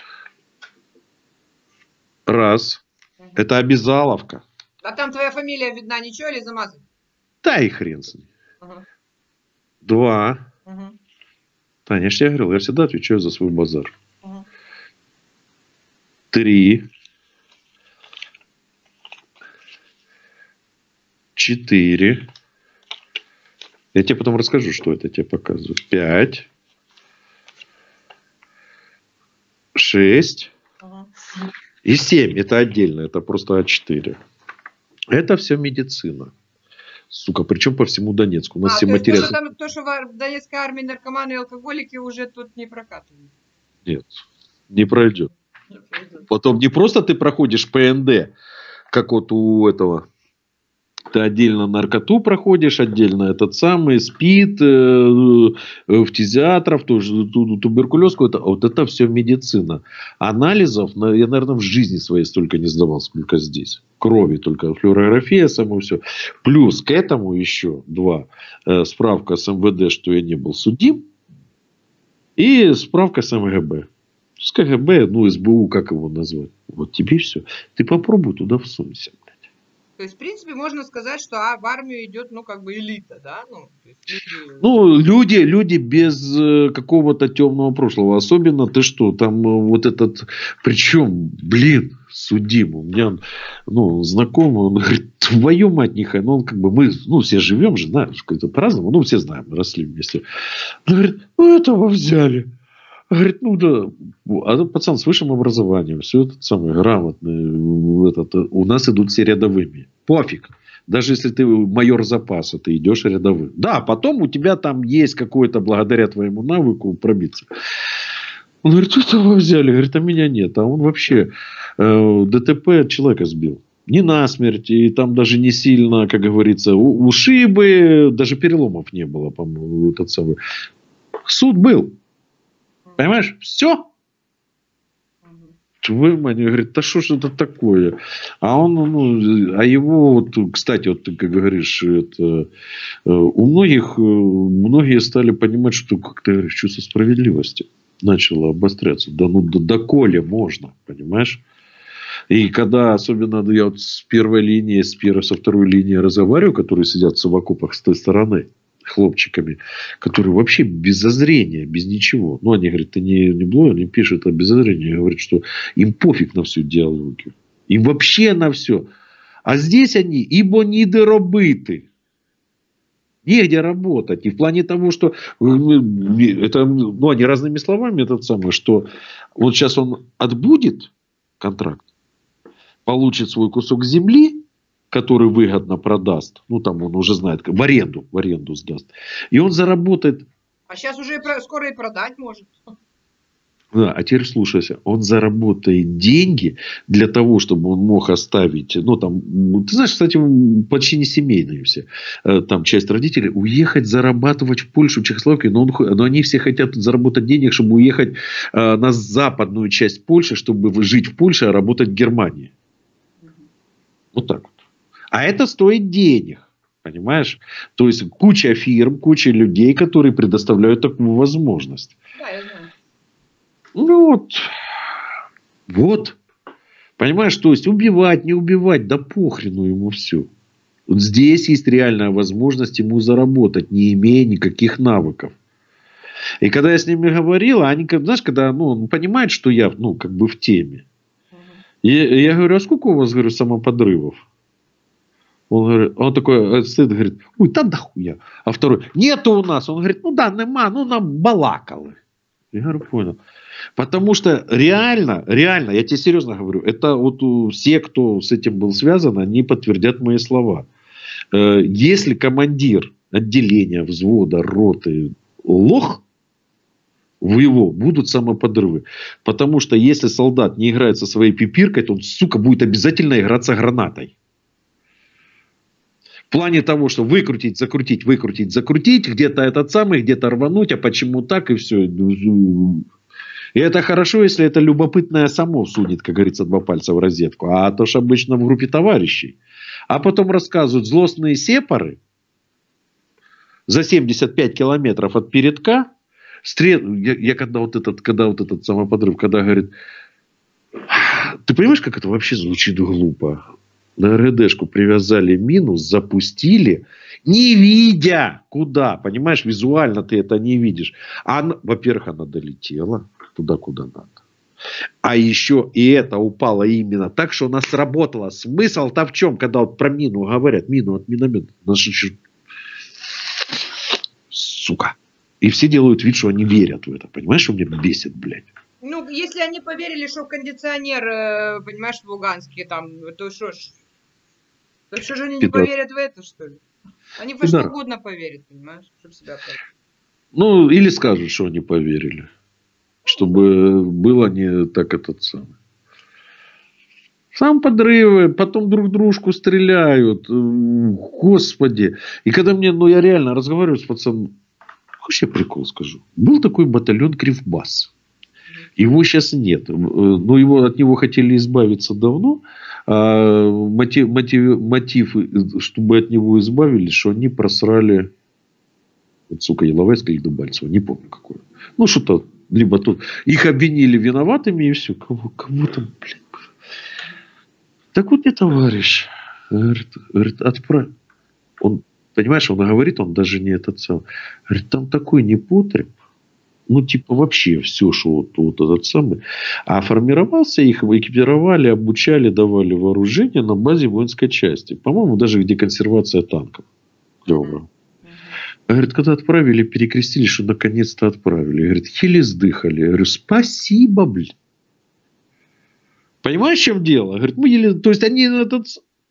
Раз. Мгм. Это обязаловка. А там твоя фамилия видна, ничего, или замазан? Да и хрен с ней. Ага, Два. ага, Таня, я же тебе говорил, я всегда отвечаю за свой базар. ага. Три. Четыре. Я тебе потом расскажу, что это я тебе показываю. Пять. Шесть. Ага. И семь. Это отдельно. Это просто А четыре. Это все медицина. Сука, причем по всему Донецку. У нас А, все то есть то, матерятся. что, там, то, что в ар- в Донецкой армии наркоманы и алкоголики уже тут не прокатывают. Нет, не пройдет. Не пройдут. Потом не просто ты проходишь ПНД, как вот у этого. Ты отдельно наркоту проходишь, отдельно этот самый СПИД, э, э, фтизиатров, тоже ту- туберкулезку. Это, вот это все медицина. Анализов на- я, наверное, в жизни своей столько не сдавал, сколько здесь. Крови только, флюорография, само все. Плюс к этому еще два. Э, справка с МВД, что я не был судим. И справка с МГБ. С КГБ, ну, СБУ, как его назвать. Вот тебе все. Ты попробуй туда всунься. То есть, в принципе, можно сказать, что а, в армию идет, ну, как бы элита, да? Ну, то есть люди... Ну, люди, люди без э, какого-то темного прошлого. Особенно ты что, там э, вот этот... Причем, блин, судим. У меня ну, знакомый, он говорит, твою мать, нехай. Ну, он как бы, мы, ну, все живем же, знаешь, как-то по-разному. Ну, все знаем, мы росли вместе. Он говорит, ну, этого взяли. Говорит, ну да, а пацан с высшим образованием, все это самое грамотное, этот, у нас идут все рядовыми. Пофиг. Даже если ты майор запаса, ты идешь рядовым. Да, потом у тебя там есть какое-то, благодаря твоему навыку, пробиться. Он говорит, что вы взяли? Говорит, а меня нет. А он вообще э, ДТП человека сбил. Не насмерть, и там даже не сильно, как говорится, у- ушибы, даже переломов не было, по-моему, этот самый. Суд был. Понимаешь? Все. Твою мать, говорит, да что ж это такое? А он, ну, а его, вот, кстати, вот ты как говоришь, это, у многих, многие стали понимать, что как-то говоришь, чувство справедливости начало обостряться. Да ну, да, доколе можно, понимаешь? И когда, особенно я вот с первой линии, с первой, со второй линии разговариваю, которые сидят в окопах с той стороны, хлопчиками, которые вообще без зазрения, без ничего. Ну, они говорят, ты не, не блогер, не пишут, а без зазрения. Говорят, что им пофиг на всю идеологию. Им вообще на все. А здесь они, ибо недоробыты. Негде работать. И в плане того, что это, ну, они разными словами, этот самый, что вот сейчас он отбудет контракт, получит свой кусок земли, который выгодно продаст, ну там он уже знает, в аренду, в аренду сдаст, и он заработает. А сейчас уже и про, скоро и продать может. Да, а теперь слушайся, он заработает деньги для того, чтобы он мог оставить, ну там, ты знаешь, кстати, почти не семейные все, там часть родителей, уехать зарабатывать в Польшу, в Чехословакию, но, он, но они все хотят заработать денег, чтобы уехать э, на западную часть Польши, чтобы жить в Польше, а работать в Германии. Вот так вот. А это стоит денег. Понимаешь? То есть куча фирм, куча людей, которые предоставляют такую возможность. Да, я знаю. Ну вот. Вот. Понимаешь, то есть убивать, не убивать, да похрену ему все. Вот здесь есть реальная возможность ему заработать, не имея никаких навыков. И когда я с ними говорил, они, знаешь, когда ну, он понимает, что я ну, как бы в теме. И я говорю, а сколько у вас, говорю, самоподрывов? Он говорит, он такой стоит, говорит, ой, та дохуя. А второй, нету у нас. Он говорит, ну да, нема, ну нам балакали. Я говорю, понял. Потому что реально, реально, я тебе серьезно говорю, это вот все, кто с этим был связан, они подтвердят мои слова. Если командир отделения, взвода, роты лох, в его будут самоподрывы. Потому что если солдат не играет со своей пипиркой, то он, сука, будет обязательно играться гранатой. В плане того, что выкрутить, закрутить, выкрутить, закрутить, где-то этот самый, где-то рвануть, а почему так и все. И это хорошо, если это любопытное само судит, как говорится, два пальца в розетку. А то ж обычно в группе товарищей. А потом рассказывают злостные сепары за семьдесят пять километров от передка. Стрел... Я, я когда вот этот, когда вот этот самоподрыв, когда говорит, ты понимаешь, как это вообще звучит глупо? На РГДшку привязали мину, запустили, не видя куда. Понимаешь, визуально ты это не видишь. А, во-первых, она долетела туда, куда надо. А еще и это упало именно так, что она сработала. Смысл-то в чем, когда вот про мину говорят, мину от миномета. Сука. И все делают вид, что они верят в это. Понимаешь, что меня бесит, блядь? Ну, если они поверили, что кондиционер, понимаешь, в Луганске там, то что ж, то что же они не поверят в это, что ли? Они во что угодно поверят, понимаешь, чтобы себя поверить. Ну, или скажут, что они поверили. Чтобы было не так этот самый. Сам подрывы, потом друг дружку стреляют. Господи. И когда мне, ну я реально разговариваю с пацаном, хочешь я прикол скажу? Был такой батальон Кривбас. Его сейчас нет. Но его, от него хотели избавиться давно. А мотив, мотив, мотив, чтобы от него избавились, что они просрали, вот, сука, Иловайска или Дебальцево, не помню какое. Ну, что-то, либо тут. Их обвинили виноватыми, и все. Кого, кого там, блин. Так вот, мне товарищ говорит, говорит, отправь. Он, понимаешь, он говорит, он даже не этот сам. Говорит, там такой непотреб. Ну, типа, вообще все, что вот, вот этот самый. А формировался их, экипировали, обучали, давали вооружение на базе воинской части. По-моему, даже где консервация танков. Клево. Говорит, когда отправили, перекрестили, что наконец-то отправили. Говорит, еле сдыхали. Я говорю, спасибо, блин. Понимаешь, в чем дело? Говорит, мы еле... То есть, они этот...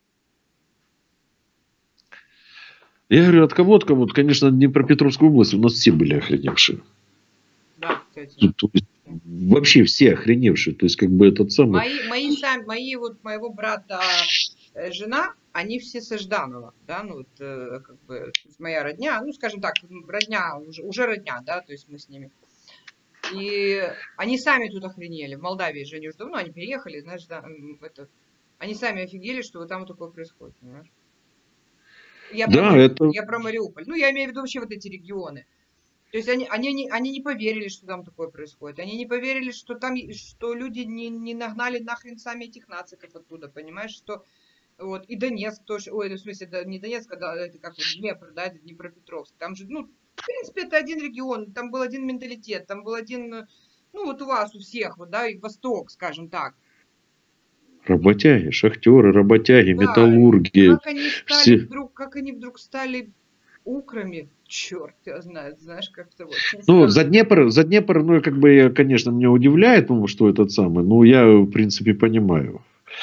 Я говорю, от кого, от кого? Конечно, Днепропетровская область. У нас все были охреневшие. Да, кстати. То есть, вообще все охреневшие. То есть, как бы этот самый... Мои, мои, сами, мои вот моего брата э, жена, они все со Жданова, да, ну вот, э, как бы, то есть моя родня, ну, скажем так, родня, уже, уже родня, да, то есть мы с ними. И они сами тут охренели. В Молдавии же они уже давно, они переехали, знаешь, да, это, они сами офигели, что вот там вот такое происходит, понимаешь? Я про, Да, Мариуполь, это... я про Мариуполь. Ну, я имею в виду вообще вот эти регионы. То есть они, они, не, они не поверили, что там такое происходит. Они не поверили, что там, что люди не, не нагнали нахрен сами этих нациков оттуда, понимаешь, что вот, и Донецк тоже, ой, в смысле, да, не Донецк, а да, это как вот Днепр, да, это Днепропетровск. Там же, ну, в принципе, это один регион, там был один менталитет, там был один, ну, вот у вас, у всех, вот, да, и Восток, скажем так. Работяги, шахтеры, работяги, Да, металлурги. как они стали Все... вдруг, как они вдруг стали украми, черт тебя знает, знаешь, как-то вот. Ну, за Днепр, за Днепр, ну, как бы, конечно, меня удивляет, ну, что этот самый, ну, я, в принципе, понимаю.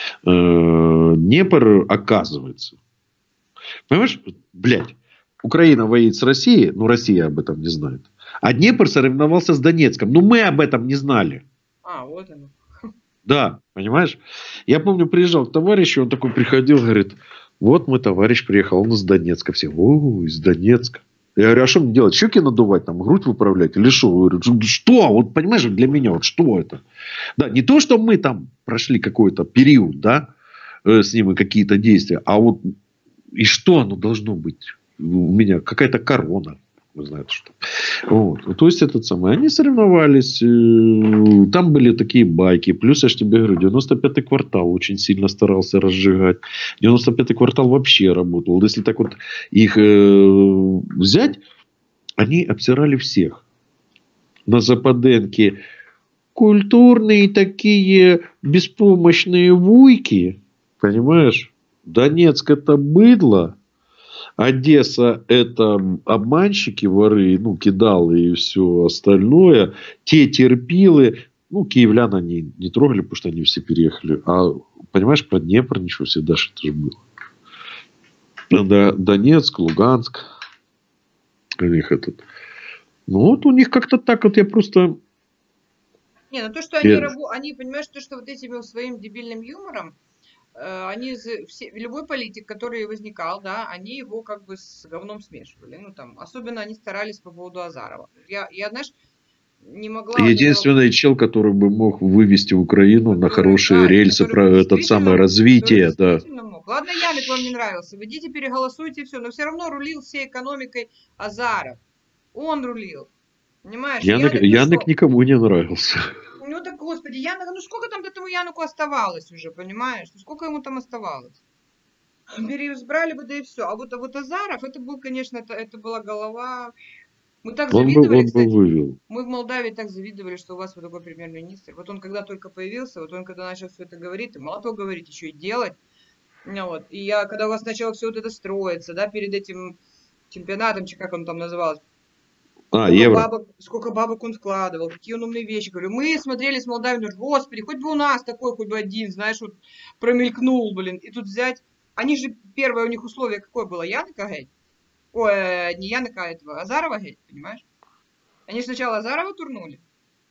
Днепр, оказывается. Понимаешь, блядь, Украина воюет с Россией, ну, Россия об этом не знает. А Днепр соревновался с Донецком. Ну, мы об этом не знали. А, вот оно. Да, понимаешь? Я помню, приезжал к товарищу, он такой приходил, говорит, вот мой товарищ приехал, он из Донецка. Все, о, из Донецка. Я говорю, а что мне делать? Щеки надувать, там, грудь выправлять? Или что? Я говорю, что? Вот, понимаешь, для меня, вот что это? Да, не то, что мы там прошли какой-то период, да, э, с ним и какие-то действия, а вот и что оно должно быть? У меня какая-то корона. Вы знаете, что. Вот. То есть, этот самый, они соревновались. Там были такие байки. Плюс, я же тебе говорю, девяносто пятый квартал очень сильно старался разжигать. девяносто пятый квартал вообще работал. Если так вот их э, взять, они обсирали всех. На Западенке культурные такие беспомощные вуйки. Понимаешь? Донецк это быдло. Одесса это обманщики, воры, ну, кидалы и все остальное. Те терпилы. Ну, киевлян они не трогали, потому что они все переехали. А, понимаешь, про Днепр ничего себе, даже это же было. Да, Донецк, Луганск. У них этот. Ну, вот у них как-то так вот я просто... Не, ну то, что они, рабо... они, понимаешь, то, что вот этим своим дебильным юмором, они, все, любой политик, который возникал, да, они его как бы с говном смешивали. Ну, там, особенно они старались по поводу Азарова. Я, я знаешь, не могла... Единственный этого... чел, который бы мог вывести Украину который, на хорошие да, рельсы, про этот самое развитие. Да. Мог. Ладно, Яник вам не нравился. Вы идите, переголосуйте, все. Но все равно рулил всей экономикой Азаров. Он рулил. Понимаешь? Янок, Янок, Янок никому не нравился. Ну так, господи, Янок, ну сколько там этому Яноку оставалось уже, понимаешь? Ну сколько ему там оставалось? Переизбрали бы, да и все. А вот, а вот Азаров, это был, конечно, это, это была голова... Мы так он завидовали, был, он кстати. Вывел. Мы в Молдавии так завидовали, что у вас вот такой премьер-министр. Вот он когда только появился, вот он когда начал все это говорить, и мало того говорить, еще и делать. Ну, вот. И я, когда у вас начало все вот это строиться, да, перед этим чемпионатом, как он там назывался, А, сколько евро. Бабок, сколько бабок он вкладывал, какие он умные вещи. Говорю, мы смотрели с Молдавией, говорю, господи, хоть бы у нас такой, хоть бы один, знаешь, вот промелькнул, блин. И тут взять, они же, первое у них условие какое было, Янока геть? Ой, не Янока, а этого, Азарова геть, понимаешь? Они же сначала Азарова турнули.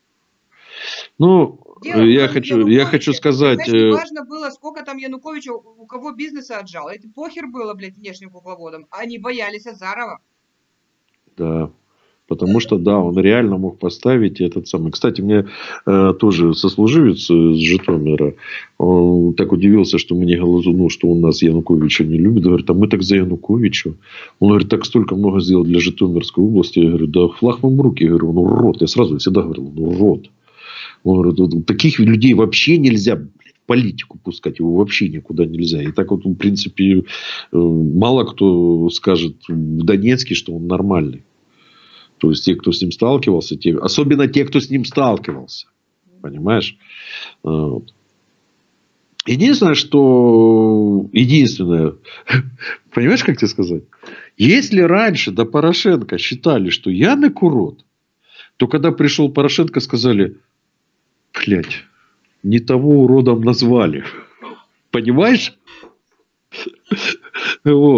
Ну, Дело я хочу, я хочу сказать... Знаешь, важно было, сколько там Януковича, у кого бизнеса отжал. Это похер было, блядь, внешним кукловодом. Они боялись Азарова. Да. Потому что, да, он реально мог поставить этот самый. Кстати, мне э, тоже сослуживец с Житомира, он так удивился, что мы не голосуем, ну, что у нас Януковича не любит. Говорит, а мы так за Януковича. Он говорит, так столько много сделал для Житомирской области. Я говорю, да флаг вам в руки. Я говорю, ну рот. Я сразу всегда говорил, ну рот. Он говорит, таких людей вообще нельзя в политику пускать, его вообще никуда нельзя. И так вот, в принципе, мало кто скажет в Донецке, что он нормальный. То есть, те, кто с ним сталкивался, те, особенно те, кто с ним сталкивался. Понимаешь? Вот. Единственное, что... Единственное... Понимаешь, как тебе сказать? Если раньше до Порошенко считали, что Янок урод, то когда пришел Порошенко, сказали, блядь, не того уродом назвали. Понимаешь? Вот.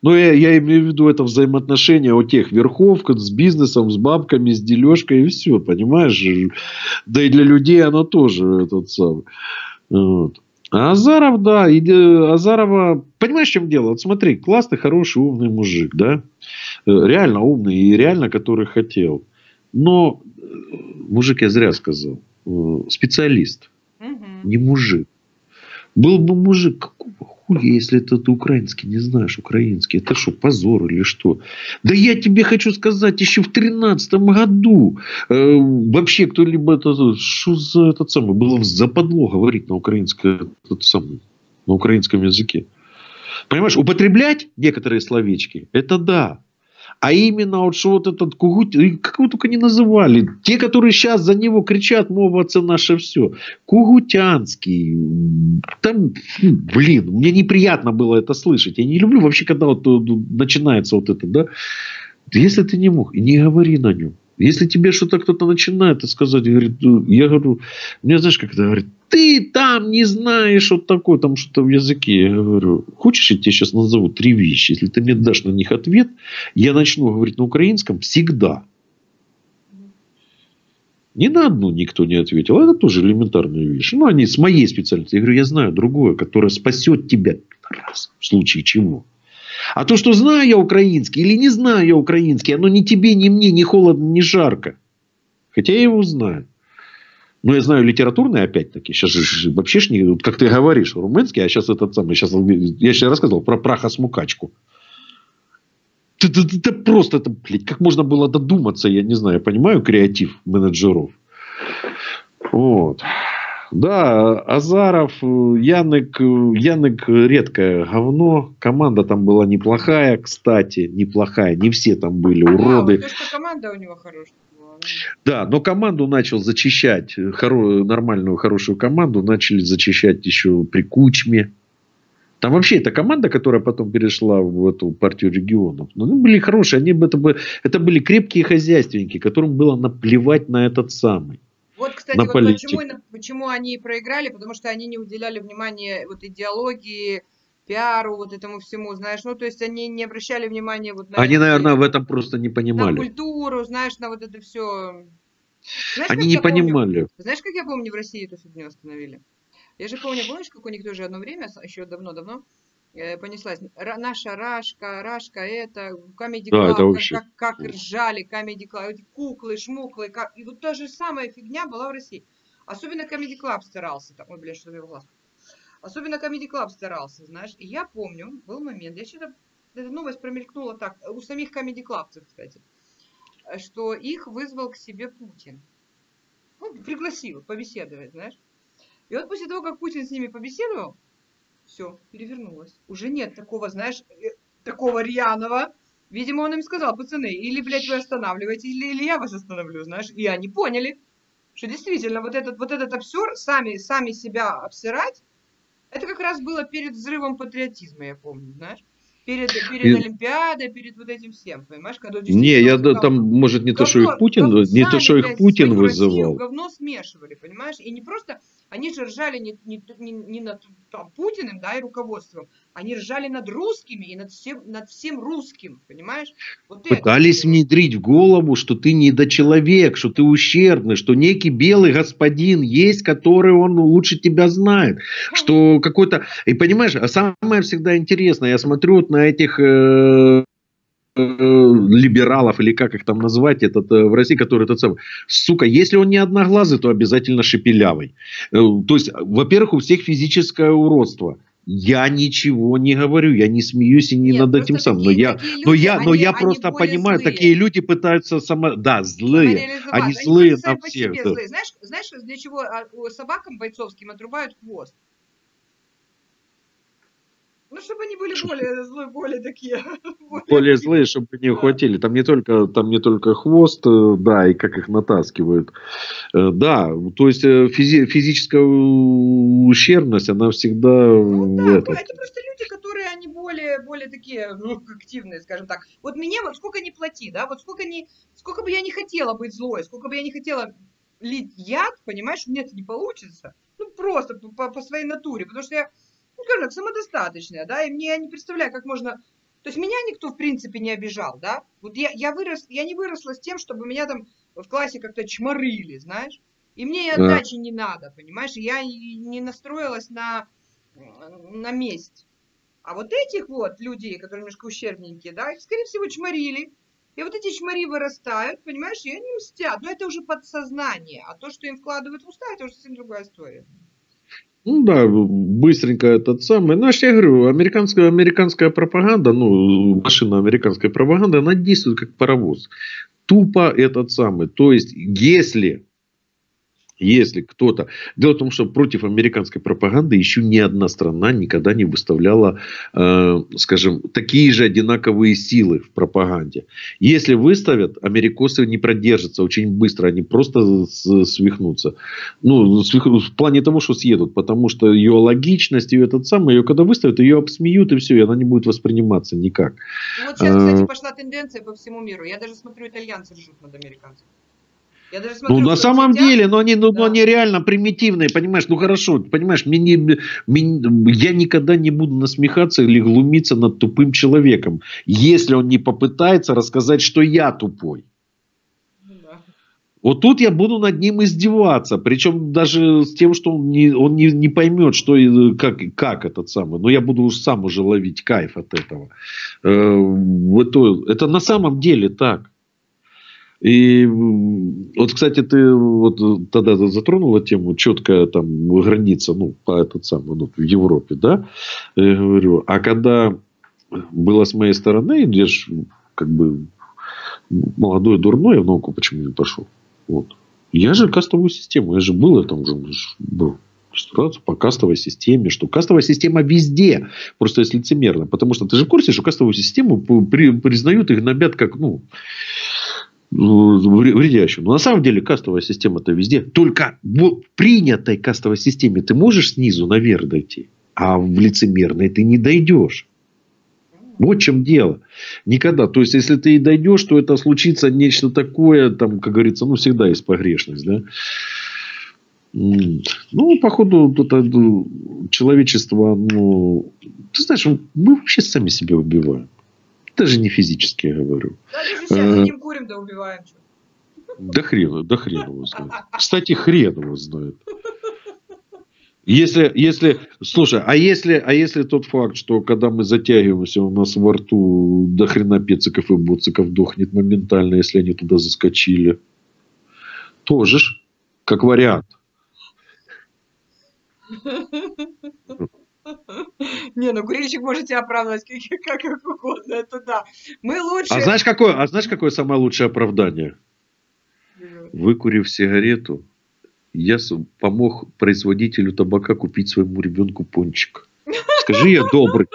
Но я, я имею в виду это взаимоотношения у тех верхов с бизнесом, с бабками, с дележкой и все, понимаешь? Да и для людей оно тоже этот самый. Вот. А Азаров, да, и, э, Азарова, понимаешь, в чем дело? Вот смотри, классный, хороший, умный мужик, да? Э, Реально умный и реально который хотел. Но э, мужик, я зря сказал, э, специалист, Мгм. не мужик. Был бы мужик, какого хуя, если это ты украинский не знаешь, украинский? Это что, позор или что? Да я тебе хочу сказать, еще в тринадцатом году э, вообще кто-либо это, что за этот самый, было западло говорить на украинском, этот самый, на украинском языке. Понимаешь, употреблять некоторые словечки, это да. А именно вот что вот этот Кугут, и как его только не называли, те, которые сейчас за него кричат, мол, это наше все. Кугутянский, м, там, фу, блин, мне неприятно было это слышать. Я не люблю вообще, когда вот э, начинается вот это, да. Если ты не мог, не говори на нем. Если тебе что-то кто-то начинает сказать, говорит, ну, я говорю, мне знаешь, как это говорит, ты там не знаешь вот такое, там что-то в языке. Я говорю, хочешь, я тебе сейчас назову три вещи. Если ты мне дашь на них ответ, я начну говорить на украинском всегда. Ни на одну никто не ответил. Это тоже элементарная вещь. Ну, они с моей специальности. Я говорю, я знаю другое, которое спасет тебя раз, в случае чего. А то, что знаю я украинский или не знаю я украинский, оно ни тебе, ни мне, ни холодно, ни жарко. Хотя я его знаю. Но я знаю литературный опять-таки. Сейчас же вообще ж не, вот как ты говоришь, румынский, а сейчас этот самый, сейчас, я сейчас рассказывал про прахосмукачку. Это, это, это просто, это, блядь, как можно было додуматься, я не знаю, я понимаю креатив менеджеров. Вот. Да, Азаров, Янык, Янык редкое говно. Команда там была неплохая, кстати, неплохая. Не все там были уроды. Да, вот то, что команда у него хорошая была. Да, но команду начал зачищать, хоро, нормальную, хорошую команду начали зачищать еще при Кучме. Там вообще эта команда, которая потом перешла в эту партию регионов, ну, они были хорошие, они, это, это были крепкие хозяйственники, которым было наплевать на этот самый. Вот, кстати, на вот почему, почему они проиграли, потому что они не уделяли внимания вот идеологии, пиару, вот этому всему, знаешь, ну, то есть они не обращали внимания вот на... Они, это, наверное, в этом просто не понимали. На культуру, знаешь, на вот это все. Знаешь, они не понимали. Помню, знаешь, как я помню, в России эту фигню остановили? Я же помню, помнишь, как у них тоже одно время, еще давно-давно, понеслась наша Рашка, Рашка это, Comedy Club, да, это как, как, как ржали Comedy Club, эти куклы, шмуклы, как... и вот та же самая фигня была в России. Особенно Comedy Club старался, там, ой, блядь, что у меня в глаз. Особенно Comedy Club старался, знаешь. И я помню, был момент, я что-то, эта новость промелькнула так, у самих Comedy Club'цев, кстати, что их вызвал к себе Путин. Ну, пригласил побеседовать, знаешь. И вот после того, как Путин с ними побеседовал, все, перевернулось. Уже нет такого, знаешь, такого рьяного. Видимо, он им сказал, пацаны, или, блядь, вы останавливаетесь, или, или я вас остановлю, знаешь. И они поняли, что действительно вот этот, вот этот обсер, сами, сами себя обсирать, это как раз было перед взрывом патриотизма, я помню, знаешь. Перед, перед и... Олимпиадой, перед вот этим всем, понимаешь? Когда не, я сказал, там, может, не говно, то, что их Путин, говно, не сами, то, что их блядь, Путин вызывал. Россию говно смешивали, понимаешь? И не просто, они же ржали не, не, не, не над там, Путиным, да, и руководством, они ржали над русскими и над всем, над всем русским, понимаешь? Вот пытались это, внедрить в голову, что ты недочеловек, что ты ущербный, что некий белый господин есть, который он лучше тебя знает, что какой-то... И понимаешь, а самое всегда интересное, я смотрю вот на этих э, э, либералов, или как их там назвать, этот, э, в России, который этот самый, сука, если он не одноглазый, то обязательно шепелявый. Э, то есть, во-первых, у всех физическое уродство. Я ничего не говорю, я не смеюсь и не Нет, над этим самым. Но я, люди, но я, но они, я просто понимаю, злые. Такие люди пытаются само... Да, злые. Они злые они на всех. Да. Злые. Знаешь, знаешь, для чего собакам бойцовским отрубают хвост? Ну, чтобы они были более злые, более такие. Более злые, чтобы не ухватили. Там не только, там не только хвост, да, и как их натаскивают. Да, то есть физи физическая ущербность, она всегда... Ну, да, этот... это просто люди, которые, они более, более такие, ну, активные, скажем так. Вот мне вот сколько ни плати, да, вот сколько, ни, сколько бы я не хотела быть злой, сколько бы я не хотела лить яд, понимаешь, у меня это не получится. Ну, просто по, по своей натуре, потому что я... Ну, скажем так, самодостаточная, да, и мне я не представляю, как можно То есть меня никто, в принципе, не обижал, да? Вот я, я, вырос, я не выросла с тем, чтобы меня там в классе как-то чморили, знаешь? И мне и А, отдачи не надо, понимаешь? Я и не настроилась на, на месть. А вот этих вот людей, которые немножко ущербненькие, да, их, скорее всего, чморили. И вот эти чмори вырастают, понимаешь, и они мстят. Но это уже подсознание. А то, что им вкладывают в уста, это уже совсем другая история. Ну да, быстренько этот самый. Ну, я говорю, американская, американская пропаганда, ну, машина американской пропаганды, она действует как паровоз. Тупо этот самый. То есть, если... Если кто-то... Дело в том, что против американской пропаганды еще ни одна страна никогда не выставляла, э, скажем, такие же одинаковые силы в пропаганде. Если выставят, америкосы не продержатся очень быстро. Они просто свихнутся. Ну, в плане того, что съедут. Потому что ее логичность, ее этот самый, ее когда выставят, ее обсмеют и все. И она не будет восприниматься никак. Вот сейчас, кстати, пошла тенденция по всему миру. Я даже смотрю, итальянцы ржут над американцами. Я даже смотрю, ну, на самом сетях, деле, но они, ну, да. они реально примитивные, понимаешь, ну, хорошо, понимаешь, мне не, мне, я никогда не буду насмехаться или глумиться над тупым человеком, если он не попытается рассказать, что я тупой. Да. Вот тут я буду над ним издеваться, причем даже с тем, что он не, он не, не поймет, что, как, как этот самый, но я буду уж сам уже ловить кайф от этого. Это, это на самом деле так. И вот, кстати, ты вот тогда затронула тему четкая там граница, ну, по этот самый, ну, в Европе, да, я говорю, а когда было с моей стороны, я ж как бы молодой, дурной, я в науку почему не пошел, вот, я же кастовую систему, я же был, я там уже был. По кастовой системе, что кастовая система везде, просто есть лицемерно, потому что ты же в курсе, что кастовую систему при, признают и гнобят как, ну, вредящим. Но на самом деле кастовая система-то везде. Только в принятой кастовой системе ты можешь снизу наверх дойти, а в лицемерной ты не дойдешь. Вот в чем дело. Никогда. То есть, если ты и дойдешь, то это случится нечто такое, там, как говорится, ну, всегда есть погрешность, да. Ну, походу, это, человечество, ну, ты знаешь, мы вообще сами себя убиваем. Даже не физически, я говорю. Да, даже сейчас сидим, курим, да убиваем. Да хрен, да хрен его знает. Кстати, хрен его знает. Если, если, слушай, а если, а если тот факт, что когда мы затягиваемся, у нас во рту до хрена пециков и буциков дохнет моментально, если они туда заскочили. Тоже ж, как вариант. Не, ну курильщик можете оправдывать как, как угодно, это да. Мы лучше... А знаешь, какое, а знаешь, какое самое лучшее оправдание? Выкурив сигарету, я помог производителю табака купить своему ребенку пончик. Скажи, я добрый.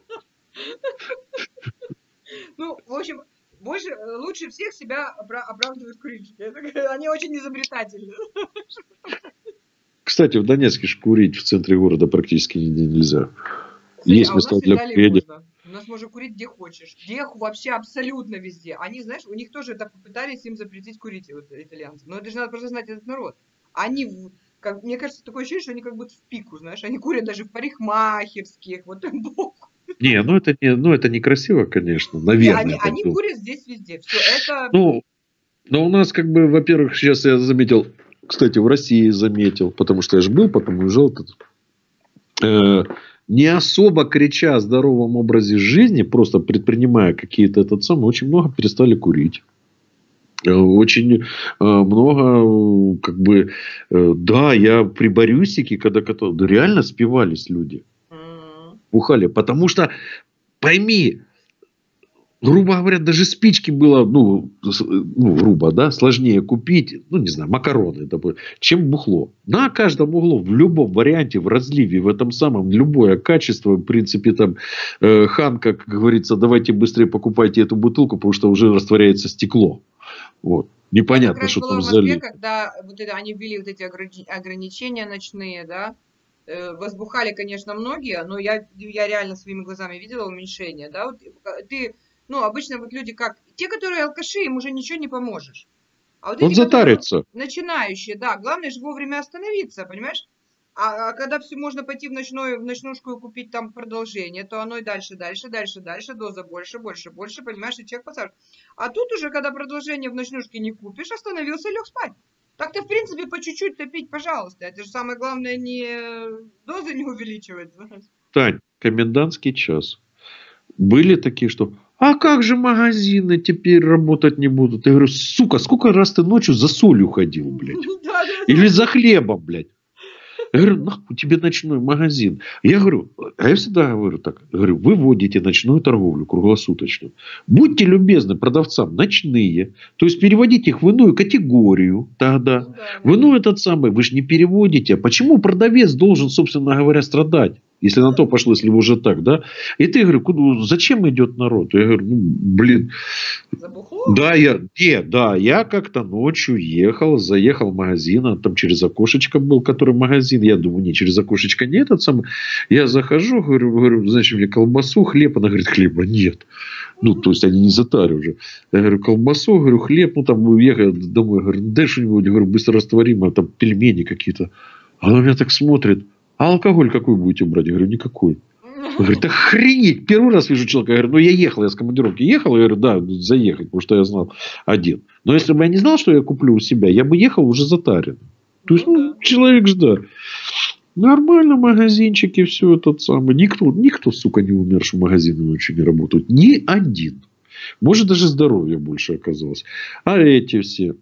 Ну, в общем, больше, лучше всех себя оправдывают курильщики. Они очень изобретательны. Кстати, в Донецке ж курить в центре города практически нигде нельзя. Кстати, есть а места у нас для курения. У нас можно курить где хочешь. Где вообще абсолютно везде. Они, знаешь, у них тоже это попытались им запретить курить, вот, итальянцы. Но это же надо просто знать этот народ. Они, как, мне кажется, такое ощущение, что они как будто в пику, знаешь. Они курят даже в парикмахерских. Вот им бог. Не, ну это, не, ну это некрасиво, конечно. Наверное. Не, они, они курят здесь везде. Все это... Ну, но у нас как бы, во-первых, сейчас я заметил... Кстати, в России заметил, потому что я же был, потом уезжал. Э, не особо крича о здоровом образе жизни, просто предпринимая какие-то этот самый, очень много перестали курить. Э, очень э, много, как бы, э, да, я при Борюсике, когда катал, да реально спивались люди. Бухали, потому что, пойми, грубо говоря, даже спички было, ну, ну, грубо, да, сложнее купить, ну, не знаю, макароны, чем бухло. На каждом углу, в любом варианте, в разливе, в этом самом, любое качество, в принципе, там, э, Ханка, как говорится, давайте быстрее покупайте эту бутылку, потому что уже растворяется стекло. Вот. Непонятно, что там залито. Когда вот это, они ввели вот эти ограничения ночные, да, э, возбухали, конечно, многие, но я, я реально своими глазами видела уменьшение, да, вот ты... Ну, обычно вот люди как... Те, которые алкаши, им уже ничего не поможешь. А вот Он эти, затарится. Начинающие, да. Главное же вовремя остановиться, понимаешь? А, а когда все можно пойти в, ночной, в ночнушку и купить там продолжение, то оно и дальше, дальше, дальше, дальше, доза больше, больше, больше, понимаешь, и человек посажен. А тут уже, когда продолжение в ночнушке не купишь, остановился и лег спать. Так ты, в принципе, по чуть-чуть топить, пожалуйста. Это же самое главное, не дозы не увеличивать, знаешь. Тань, комендантский час. Были такие, что а как же магазины теперь работать не будут? Я говорю, сука, сколько раз ты ночью за солью ходил, блядь? Да, да, Или за хлебом, блядь? Я говорю, нахуй тебе ночной магазин. Я говорю, а я всегда говорю так. Я говорю, вы вводите ночную торговлю круглосуточную. Будьте любезны продавцам ночные. То есть переводите их в иную категорию тогда. ну да, В да. иную этот самый. Вы же не переводите. Почему продавец должен, собственно говоря, страдать? Если на то пошло, если уже так, да? И ты, говорю, куда, зачем идет народ? Я говорю, ну, блин. За бухло? Да, я, нет, да, я как-то ночью ехал, заехал в магазин, а там через окошечко был, который магазин. Я думаю, не, через окошечко не этот самый. Я захожу, говорю, говорю, значит, мне колбасу, хлеб. Она говорит, хлеба нет. Ну, то есть, они не затари уже. Я говорю, колбасу, говорю, хлеб. Ну, там, уехал домой. Говорю, дай что-нибудь, говорю, быстро растворимое, там, пельмени какие-то. Она на меня так смотрит. А алкоголь какой будете брать? Я говорю, никакой. Он говорит, охренеть, первый раз вижу человека. Я говорю, ну я ехал, я с командировки ехал. Я говорю, да, заехать, потому что я знал один. Но если бы я не знал, что я куплю у себя, я бы ехал уже затарен. То есть, Ну ну, да. человек же, да. Нормально, магазинчики, все это самое. Никто, никто, сука, не умер, что магазины ночью не работают. Ни один. Может, даже здоровье больше оказалось. А эти все,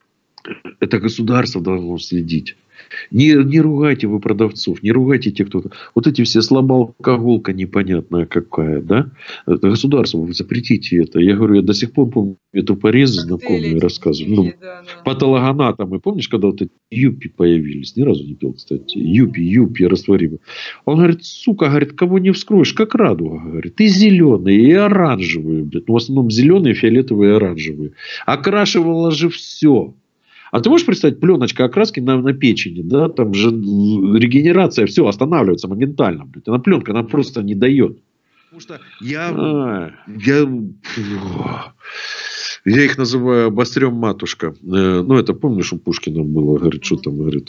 это государство должно следить. Не, не ругайте вы продавцов, не ругайте тех, кто... Вот эти все слабоалкоголка непонятная какая, да? Это государство, вы запретите это. Я говорю, я до сих пор помню эту порезы знакомые рассказывают. Ну, Да, да. патологоанатомы. Помнишь, когда вот эти юпи появились? Ни разу не пил, кстати. Юпи, юпи растворимый. Он говорит, сука, говорит, кого не вскроешь, как радуга, говорит. И зеленые, и оранжевые, блядь. Ну, в основном зеленые, фиолетовые и оранжевые. Окрашивало же все. А ты можешь представить, пленочка окраски на, на печени, да, там же регенерация, все останавливается моментально, блядь. Она пленка, она просто не дает. Потому что я, а, я, я их называю обострем матушка. Ну, это помнишь, у Пушкина было, говорит, что там, говорит,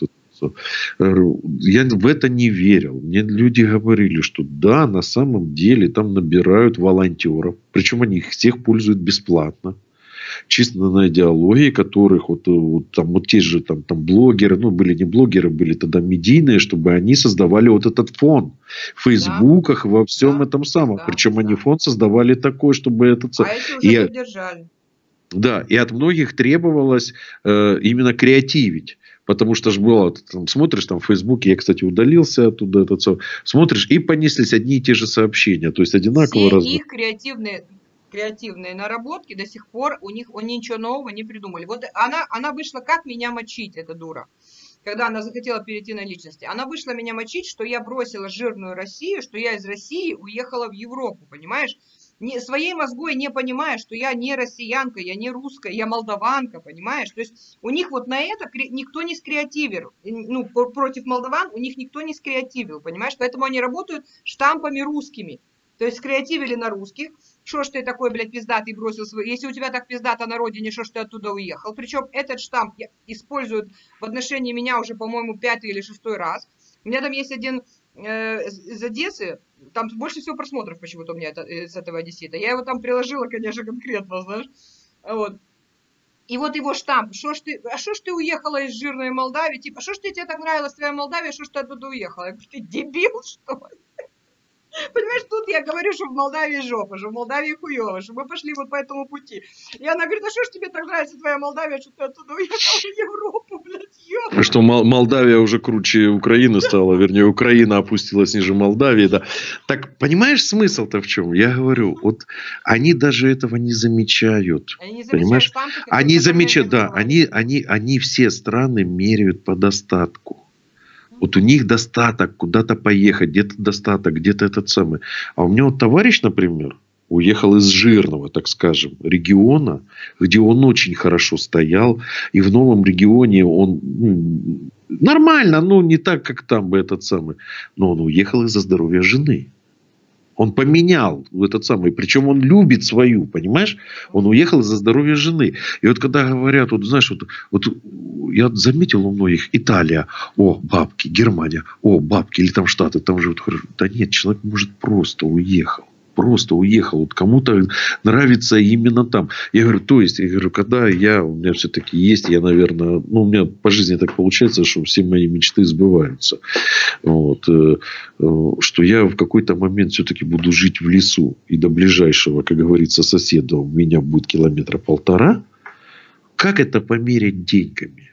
я в это не верил. Мне люди говорили, что да, на самом деле там набирают волонтеров, причем они их всех пользуют бесплатно. Чисто на идеологии, которых вот, вот там вот те же там, там блогеры, ну были не блогеры, были тогда медийные, чтобы они создавали вот этот фон в фейсбуках, да, во всем, да, этом самом. Да, причем, да, они фон создавали такой, чтобы этот... А эти уже и, поддержали. Да, и от многих требовалось э, именно креативить. Потому что ж было, там, смотришь там в Фейсбуке, я, кстати, удалился оттуда, этот, смотришь, и понеслись одни и те же сообщения. То есть одинаково все раз... их креативные... креативные наработки до сих пор у них они ничего нового не придумали. Вот она, она вышла, как меня мочить, эта дура, когда она захотела перейти на личности. Она вышла меня мочить, что я бросила жирную Россию, что я из России уехала в Европу, понимаешь? Не, своей мозгой не понимая, что я не россиянка, я не русская, я молдаванка, понимаешь? То есть у них вот на это никто не скреативил. Ну, против молдаван у них никто не скреативил, понимаешь? Поэтому они работают штампами русскими. То есть скреативили на русских. Что ж ты такой, блядь, пиздатый бросил свой... Если у тебя так пиздато на родине, что ж ты оттуда уехал? Причем этот штамп используют в отношении меня уже, по-моему, пятый или шестой раз. У меня там есть один э, из Одессы, там больше всего просмотров почему-то у меня это, с этого одессита. Я его там приложила, конечно, конкретно, знаешь. Вот. И вот его штамп. Шо ж ты, а что ж ты уехала из жирной Молдавии? Типа, что ж тебе так нравилась твоя Молдавия, что ж ты оттуда уехала? Я говорю, ты дебил, что ли? Понимаешь, тут я говорю, что в Молдавии жопа, что в Молдавии хуёво, что мы пошли вот по этому пути. И она говорит, а что ж тебе так нравится твоя Молдавия, что ты оттуда уехала в Европу, блядь, ёпта. Что Мол- Молдавия уже круче Украины стала, вернее, Украина опустилась ниже Молдавии, да. Так, понимаешь, смысл-то в чем? Я говорю, вот они даже этого не замечают. Они не замечают, понимаешь? Штампы, они замечают, да, они, они, они все страны меряют по достатку. Вот у них достаток, куда-то поехать, где-то достаток, где-то этот самый. А у меня вот товарищ, например, уехал из жирного, так скажем, региона, где он очень хорошо стоял. И в новом регионе он ну, нормально, ну не так, как там бы этот самый. Но он уехал из-за здоровья жены. Он поменял этот самый, причем он любит свою, понимаешь? Он уехал за здоровье жены. И вот когда говорят, вот знаешь, вот, вот я заметил у многих, Италия, о, бабки, Германия, о, бабки, или там Штаты, там же, вот, да нет, человек, может, просто уехал. Просто уехал. Вот кому-то нравится именно там. Я говорю, то есть, я говорю, когда я, у меня все-таки есть, я, наверное, ну, у меня по жизни так получается, что все мои мечты сбываются. Вот, что я в какой-то момент все-таки буду жить в лесу. И до ближайшего, как говорится, соседа у меня будет километра полтора. Как это померить деньгами?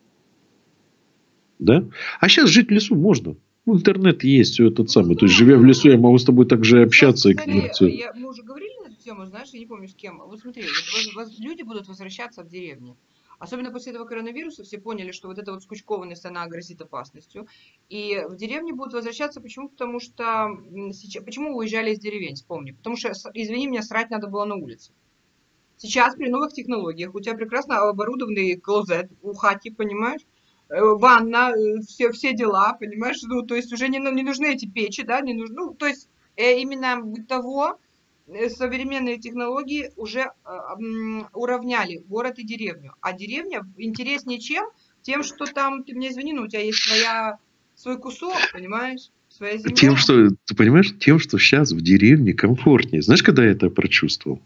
Да? А сейчас жить в лесу можно. Интернет есть, все этот самый. Ну, то есть, живя в лесу, я могу с тобой также общаться. Кстати, я, мы уже говорили на эту тему, знаешь, я не помню с кем. Вот смотри, вот, воз, люди будут возвращаться в деревни. Особенно после этого коронавируса все поняли, что вот эта вот скучкованность, она грозит опасностью. И в деревне будут возвращаться. Почему? Потому что... Сейчас, почему уезжали из деревень, вспомни. Потому что, извини меня, срать надо было на улице. Сейчас при новых технологиях у тебя прекрасно оборудованный клозет у хати, понимаешь? Ванна, все, все дела, понимаешь, ну, то есть уже не, не нужны эти печи, да, не нужны, ну, то есть э, именно бытово э, современные технологии уже э, э, уравняли город и деревню, а деревня интереснее чем? Тем, что там, ты мне извини, но у тебя есть своя, свой кусок, понимаешь, своя земля. Тем, что, ты понимаешь, тем, что сейчас в деревне комфортнее. Знаешь, когда я это прочувствовал?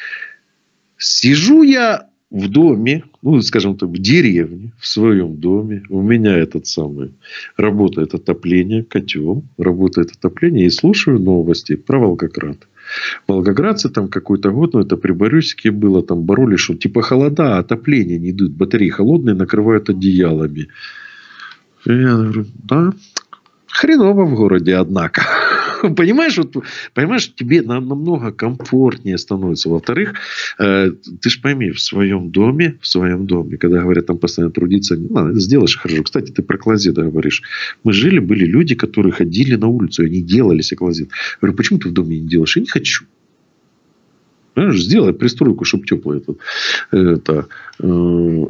Сижу я в доме, ну, скажем так, в деревне, в своем доме. У меня этот самый... Работает отопление, котел. Работает отопление. И слушаю новости про Волгоград. Волгоградцы там какой-то год, ну, это при Борисовике было, там боролись, что типа холода, отопление не идут. Батареи холодные, накрывают одеялами. И я говорю, да, хреново в городе, однако. Понимаешь, вот, понимаешь, тебе намного комфортнее становится. Во-вторых, э, ты же пойми, в своем доме, в своем доме, когда говорят, там постоянно трудиться, ну, сделаешь хорошо. Кстати, ты про клозет говоришь. Мы жили, были люди, которые ходили на улицу, и они делали себе клозет. Я говорю, почему ты в доме не делаешь? Я не хочу. Понимаешь, сделай пристройку, чтобы теплое. Это, это, э,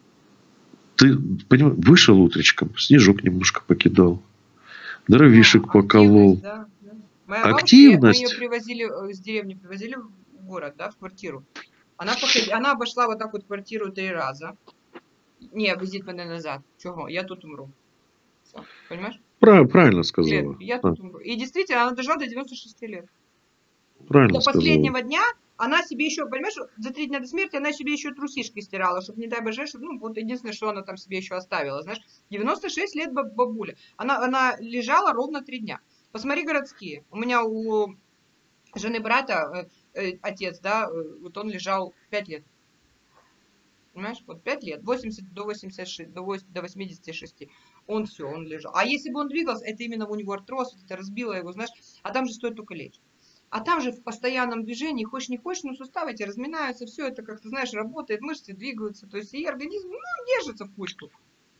ты понимаешь, вышел утречком, снежок немножко покидал. Дровишек а, поколол. Да, да. Моя активность. Бабушка, мы ее привозили из деревни, привозили в город, да, в квартиру. Она, походи, она обошла вот так вот квартиру три раза. Не, визит мене назад. Чего? Я тут умру. Все, понимаешь? Прав, правильно сказала. Лет, я тут а. умру. И действительно, она дожила до девяноста шести лет. Правильно до сказала. Последнего дня она себе еще, понимаешь, за три дня до смерти она себе еще трусишки стирала, чтобы, не дай боже, чтобы, ну, вот единственное, что она там себе еще оставила, знаешь, девяносто шесть лет бабуля. Она, она лежала ровно три дня. Посмотри городские. У меня у жены брата, э, э, отец, да, э, вот он лежал пять лет. Понимаешь, вот пять лет, восемьдесят до восьмидесяти шести, до восьмидесяти шести. Он все, он лежал. А если бы он двигался, это именно у него артроз, вот это разбило его, знаешь, а там же стоит только лечь. А там же в постоянном движении, хочешь не хочешь, ну суставы эти разминаются, все это, как ты знаешь, работает, мышцы двигаются, то есть и организм, ну, держится в кучку.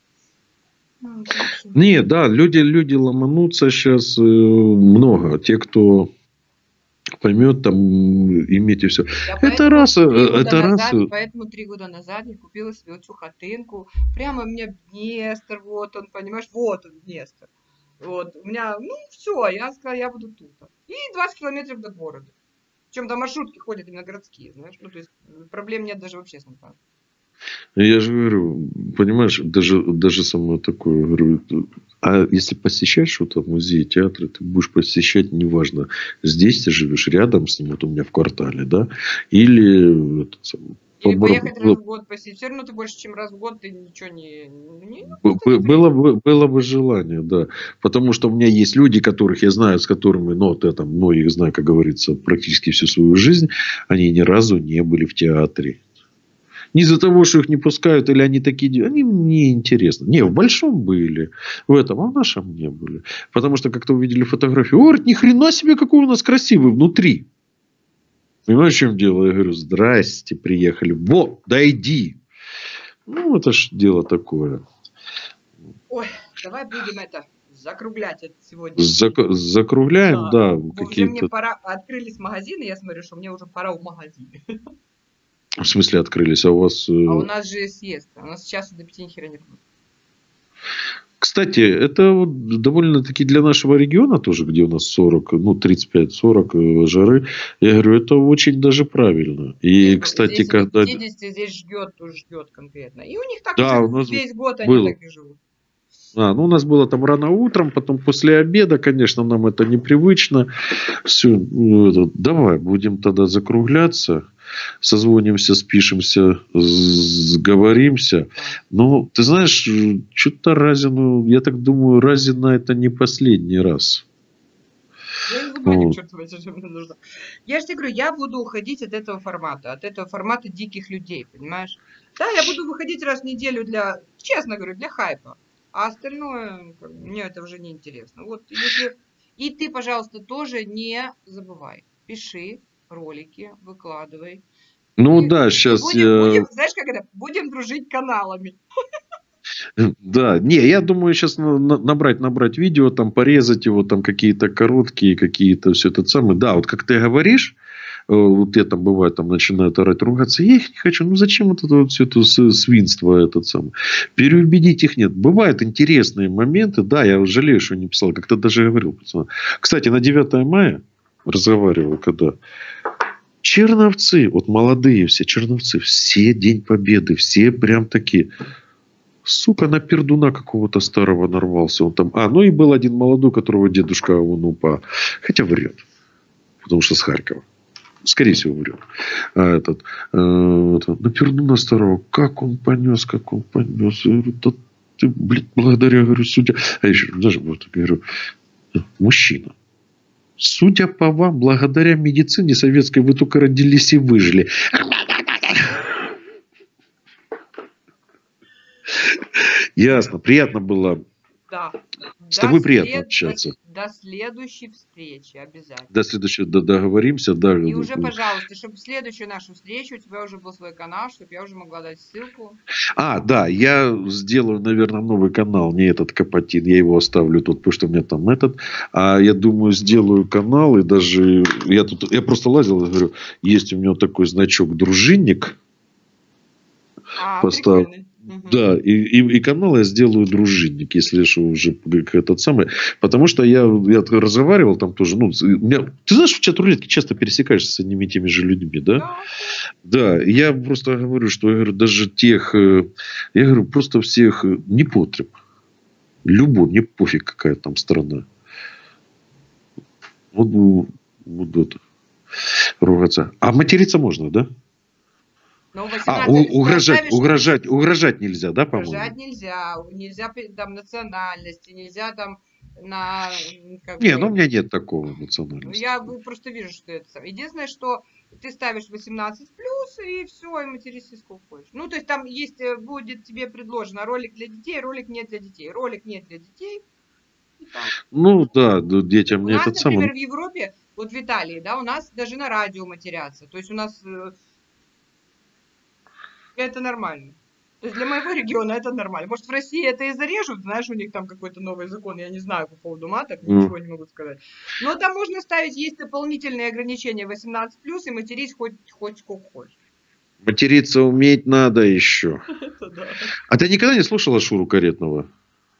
Не, да, люди, люди ломанутся сейчас э, много. Те, кто поймет, там, имейте все. Я это раз, это назад, раз. Поэтому три года назад я купила себе всю хатынку. Прямо у меня Днестр, вот он, понимаешь, вот он, Днестр. Вот, у меня, ну, все, я сказала, я буду тут. И двадцать километров до города. Причем до маршрутки ходят именно городские, знаешь. Ну, то есть, проблем нет даже в общественном транспорте. Я же говорю, понимаешь, даже, даже самое такое, говорю, а если посещаешь что-то, музей, театры, ты будешь посещать, неважно, здесь ты живешь, рядом с ним, вот у меня в квартале, да, или... Это, Или по поехать бар... раз в год посетить. Все равно ты больше, чем раз в год, ты ничего не... не, не было, бы, было бы желание, да. Потому что у меня есть люди, которых я знаю, с которыми, ну, вот я там многих знаю, как говорится, практически всю свою жизнь, они ни разу не были в театре. Не из-за того, что их не пускают, или они такие... Они мне интересны. Не, в большом были. В этом, а в нашем не были. Потому что как-то увидели фотографию. О, ни хрена себе, какой у нас красивый внутри. Понимаешь, в чем дело? Я говорю, здрасте, приехали. Во, дойди. Ну, это ж дело такое. Ой, давай будем это закруглять это сегодня. Зак- закругляем, да. да какие-то... Мне пора... Открылись магазины, я смотрю, что мне уже пора в магазин. В смысле открылись? А у вас... А у нас же съезд. У нас с часу до пяти ни хера не работает. Кстати, Кстати, это вот довольно-таки для нашего региона тоже, где у нас сорок, ну, тридцать пять сорок э, жары, я говорю, это очень даже правильно. И, Здесь, кстати, здесь до когда... пятидесяти, здесь ждет, уж ждет конкретно. И у них так Да, уже у нас весь год они было. так и живут. А, ну, у нас было там рано утром, потом после обеда, конечно, нам это непривычно. Все, ну, это, давай, будем тогда закругляться. Созвонимся, спишемся, сговоримся. Но, ты знаешь, что-то Разину, я так думаю, Разина это не последний раз. Я не буду, Вот. черт возьми, что мне нужно. Я же тебе говорю, я буду уходить от этого формата, от этого формата диких людей, понимаешь? Да, я буду выходить раз в неделю для, честно говорю, для хайпа. А остальное, как бы, мне это уже не интересно. Вот, если... И ты, пожалуйста, тоже не забывай. Пиши ролики, выкладывай. Ну И, да, и сейчас будем, я... будем, знаешь, как это? Будем дружить каналами. Да, не, я думаю, сейчас набрать, набрать видео, там порезать его, там какие-то короткие, какие-то все это самое. Да, вот как ты говоришь, э, вот я там бывает, там начинают орать, ругаться, я их не хочу, ну зачем вот это вот все это с- свинство этот самый. Переубедить их нет. Бывают интересные моменты, да, я жалею, что не писал, как-то даже говорил. пацаны. Кстати, на девятое мая разговаривал, когда Черновцы, вот молодые все черновцы, все День Победы, все прям такие. Сука, на пердуна какого-то старого нарвался. Он там... А, ну и был один молодой, которого дедушка он упа. Хотя врет. Потому что с Харькова. Скорее всего, врет. А этот... Э, это, на пердуна старого. Как он понес, как он понес. Я говорю, да ты, блядь, благодаря, говорю, судя... А еще даже вот, говорю, мужчина. Судя по вам, благодаря медицине советской вы только родились и выжили. Ясно. Приятно было. Да. С До тобой приятно след- общаться. До, до следующей встречи обязательно. До следующего д- договоримся. Да. И уже, пожалуйста, чтобы в следующую нашу встречу у тебя уже был свой канал, чтобы я уже могла дать ссылку. А, да, я сделаю, наверное, новый канал, не этот Капотин, я его оставлю тут, потому что у меня там этот. А я думаю, сделаю канал, и даже я тут, я просто лазил и говорю, есть у меня такой значок дружинник. А, Поставь. прикольный. Мгм. Да, и, и, и канал я сделаю дружинник, если что, уже как этот самый. Потому что я, я разговаривал там тоже. Ну, у меня, ты знаешь, в чат-рулетке часто пересекаешься с одними и теми же людьми, да? Да. Да, и я просто говорю, что я говорю, даже тех, э, я говорю, просто всех э, не потреб. Любой, мне пофиг, какая там страна. Вот, ну, вот это. Ругаться. А материться можно, да? Но А, восемнадцать у- если ты угрожать, оставишь, угрожать, угрожать нельзя, да, угрожать по-моему? нельзя, нельзя пи- там национальности, нельзя там на м, как Не, ну у бы. меня нет такого Ну, национальности. я бы просто вижу, что это самое. Единственное, что ты ставишь восемнадцать плюс, и все, и матерись и сколько хочешь. Ну, то есть там есть, э, будет тебе предложено ролик для детей, ролик нет для детей. Ролик нет для детей. И там. Ну да, да, детям У мне нас, этот самый. например, в Европе, вот в Италии, да, у нас даже на радио матерятся. То есть у нас э, это нормально. То есть для моего региона это нормально. Может, в России это и зарежут, знаешь, у них там какой-то новый закон, я не знаю по поводу маток, М. ничего не могу сказать. Но там можно ставить, есть дополнительные ограничения восемнадцать плюс, и матерись хоть, хоть сколько хочешь. Материться уметь надо еще. Это да. А ты никогда не слушала Шуру Каретного?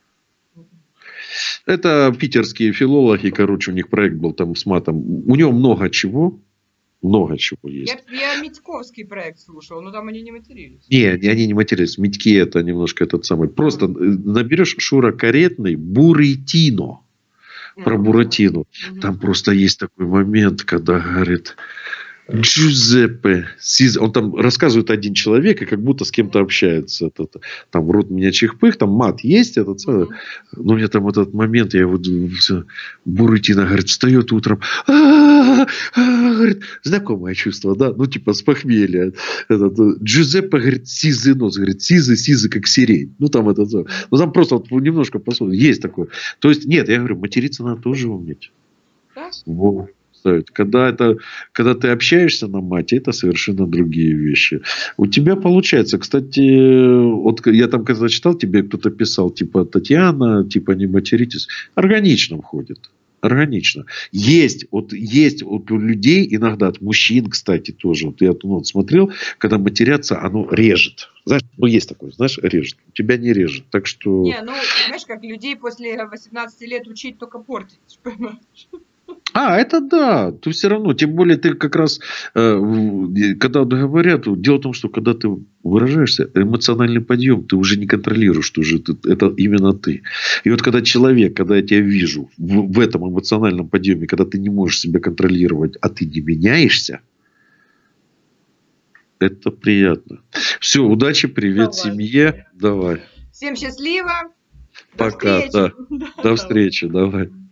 Это питерские филологи, короче, у них проект был там с матом. У него много чего. Много чего есть. Я, я Митьковский проект слушала, но там они не матерились. Не, они не матерились. Митьки это немножко этот самый. Просто э, наберешь Шура Каретный Буратино. Про Мгм. Буратино. Мгм. Там просто есть такой момент, когда говорит Джузеппе Сиз... Он там рассказывает один человек, и как будто с кем-то общается. Это- это, Там рот меня чихпых, там мат есть, этот самый. Мгм. Но мне там этот момент, я вот всё, Буратино, говорит, встает утром, «А-а-а, а-а-а», говорит, знакомое чувство, да, ну типа с похмелья. Этот, э, Джузеппе, говорит, сизый нос, говорит, сизый, сизый, как сирень. Ну там это, всё. Ну там просто вот немножко посмотрим, есть такое. То есть нет, я говорю, материться надо тоже уметь. Да? Во, ставить. Когда, это, когда ты общаешься на мате, это совершенно другие вещи. У тебя получается, кстати, вот я там когда читал, тебе кто-то писал, типа, Татьяна, типа, не материтесь, органично входит. Органично. Есть, вот есть вот у людей иногда, от мужчин, кстати, тоже. Вот я ну, вот смотрел, когда матерятся, оно режет. Знаешь, ну есть такое, знаешь, режет. Тебя не режет. Так что... Не, ну, знаешь, как людей после восемнадцати лет учить только портить, понимаешь? А, это да, ты все равно, тем более ты как раз, э, когда говорят, дело в том, что когда ты выражаешься, эмоциональный подъем, ты уже не контролируешь, что уже ты, это именно ты. И вот когда человек, когда я тебя вижу в, в этом эмоциональном подъеме, когда ты не можешь себя контролировать, а ты не меняешься, это приятно. Все, удачи, привет Давай. Семье, давай. Всем счастливо. Пока, До встречи. да. До встречи, давай.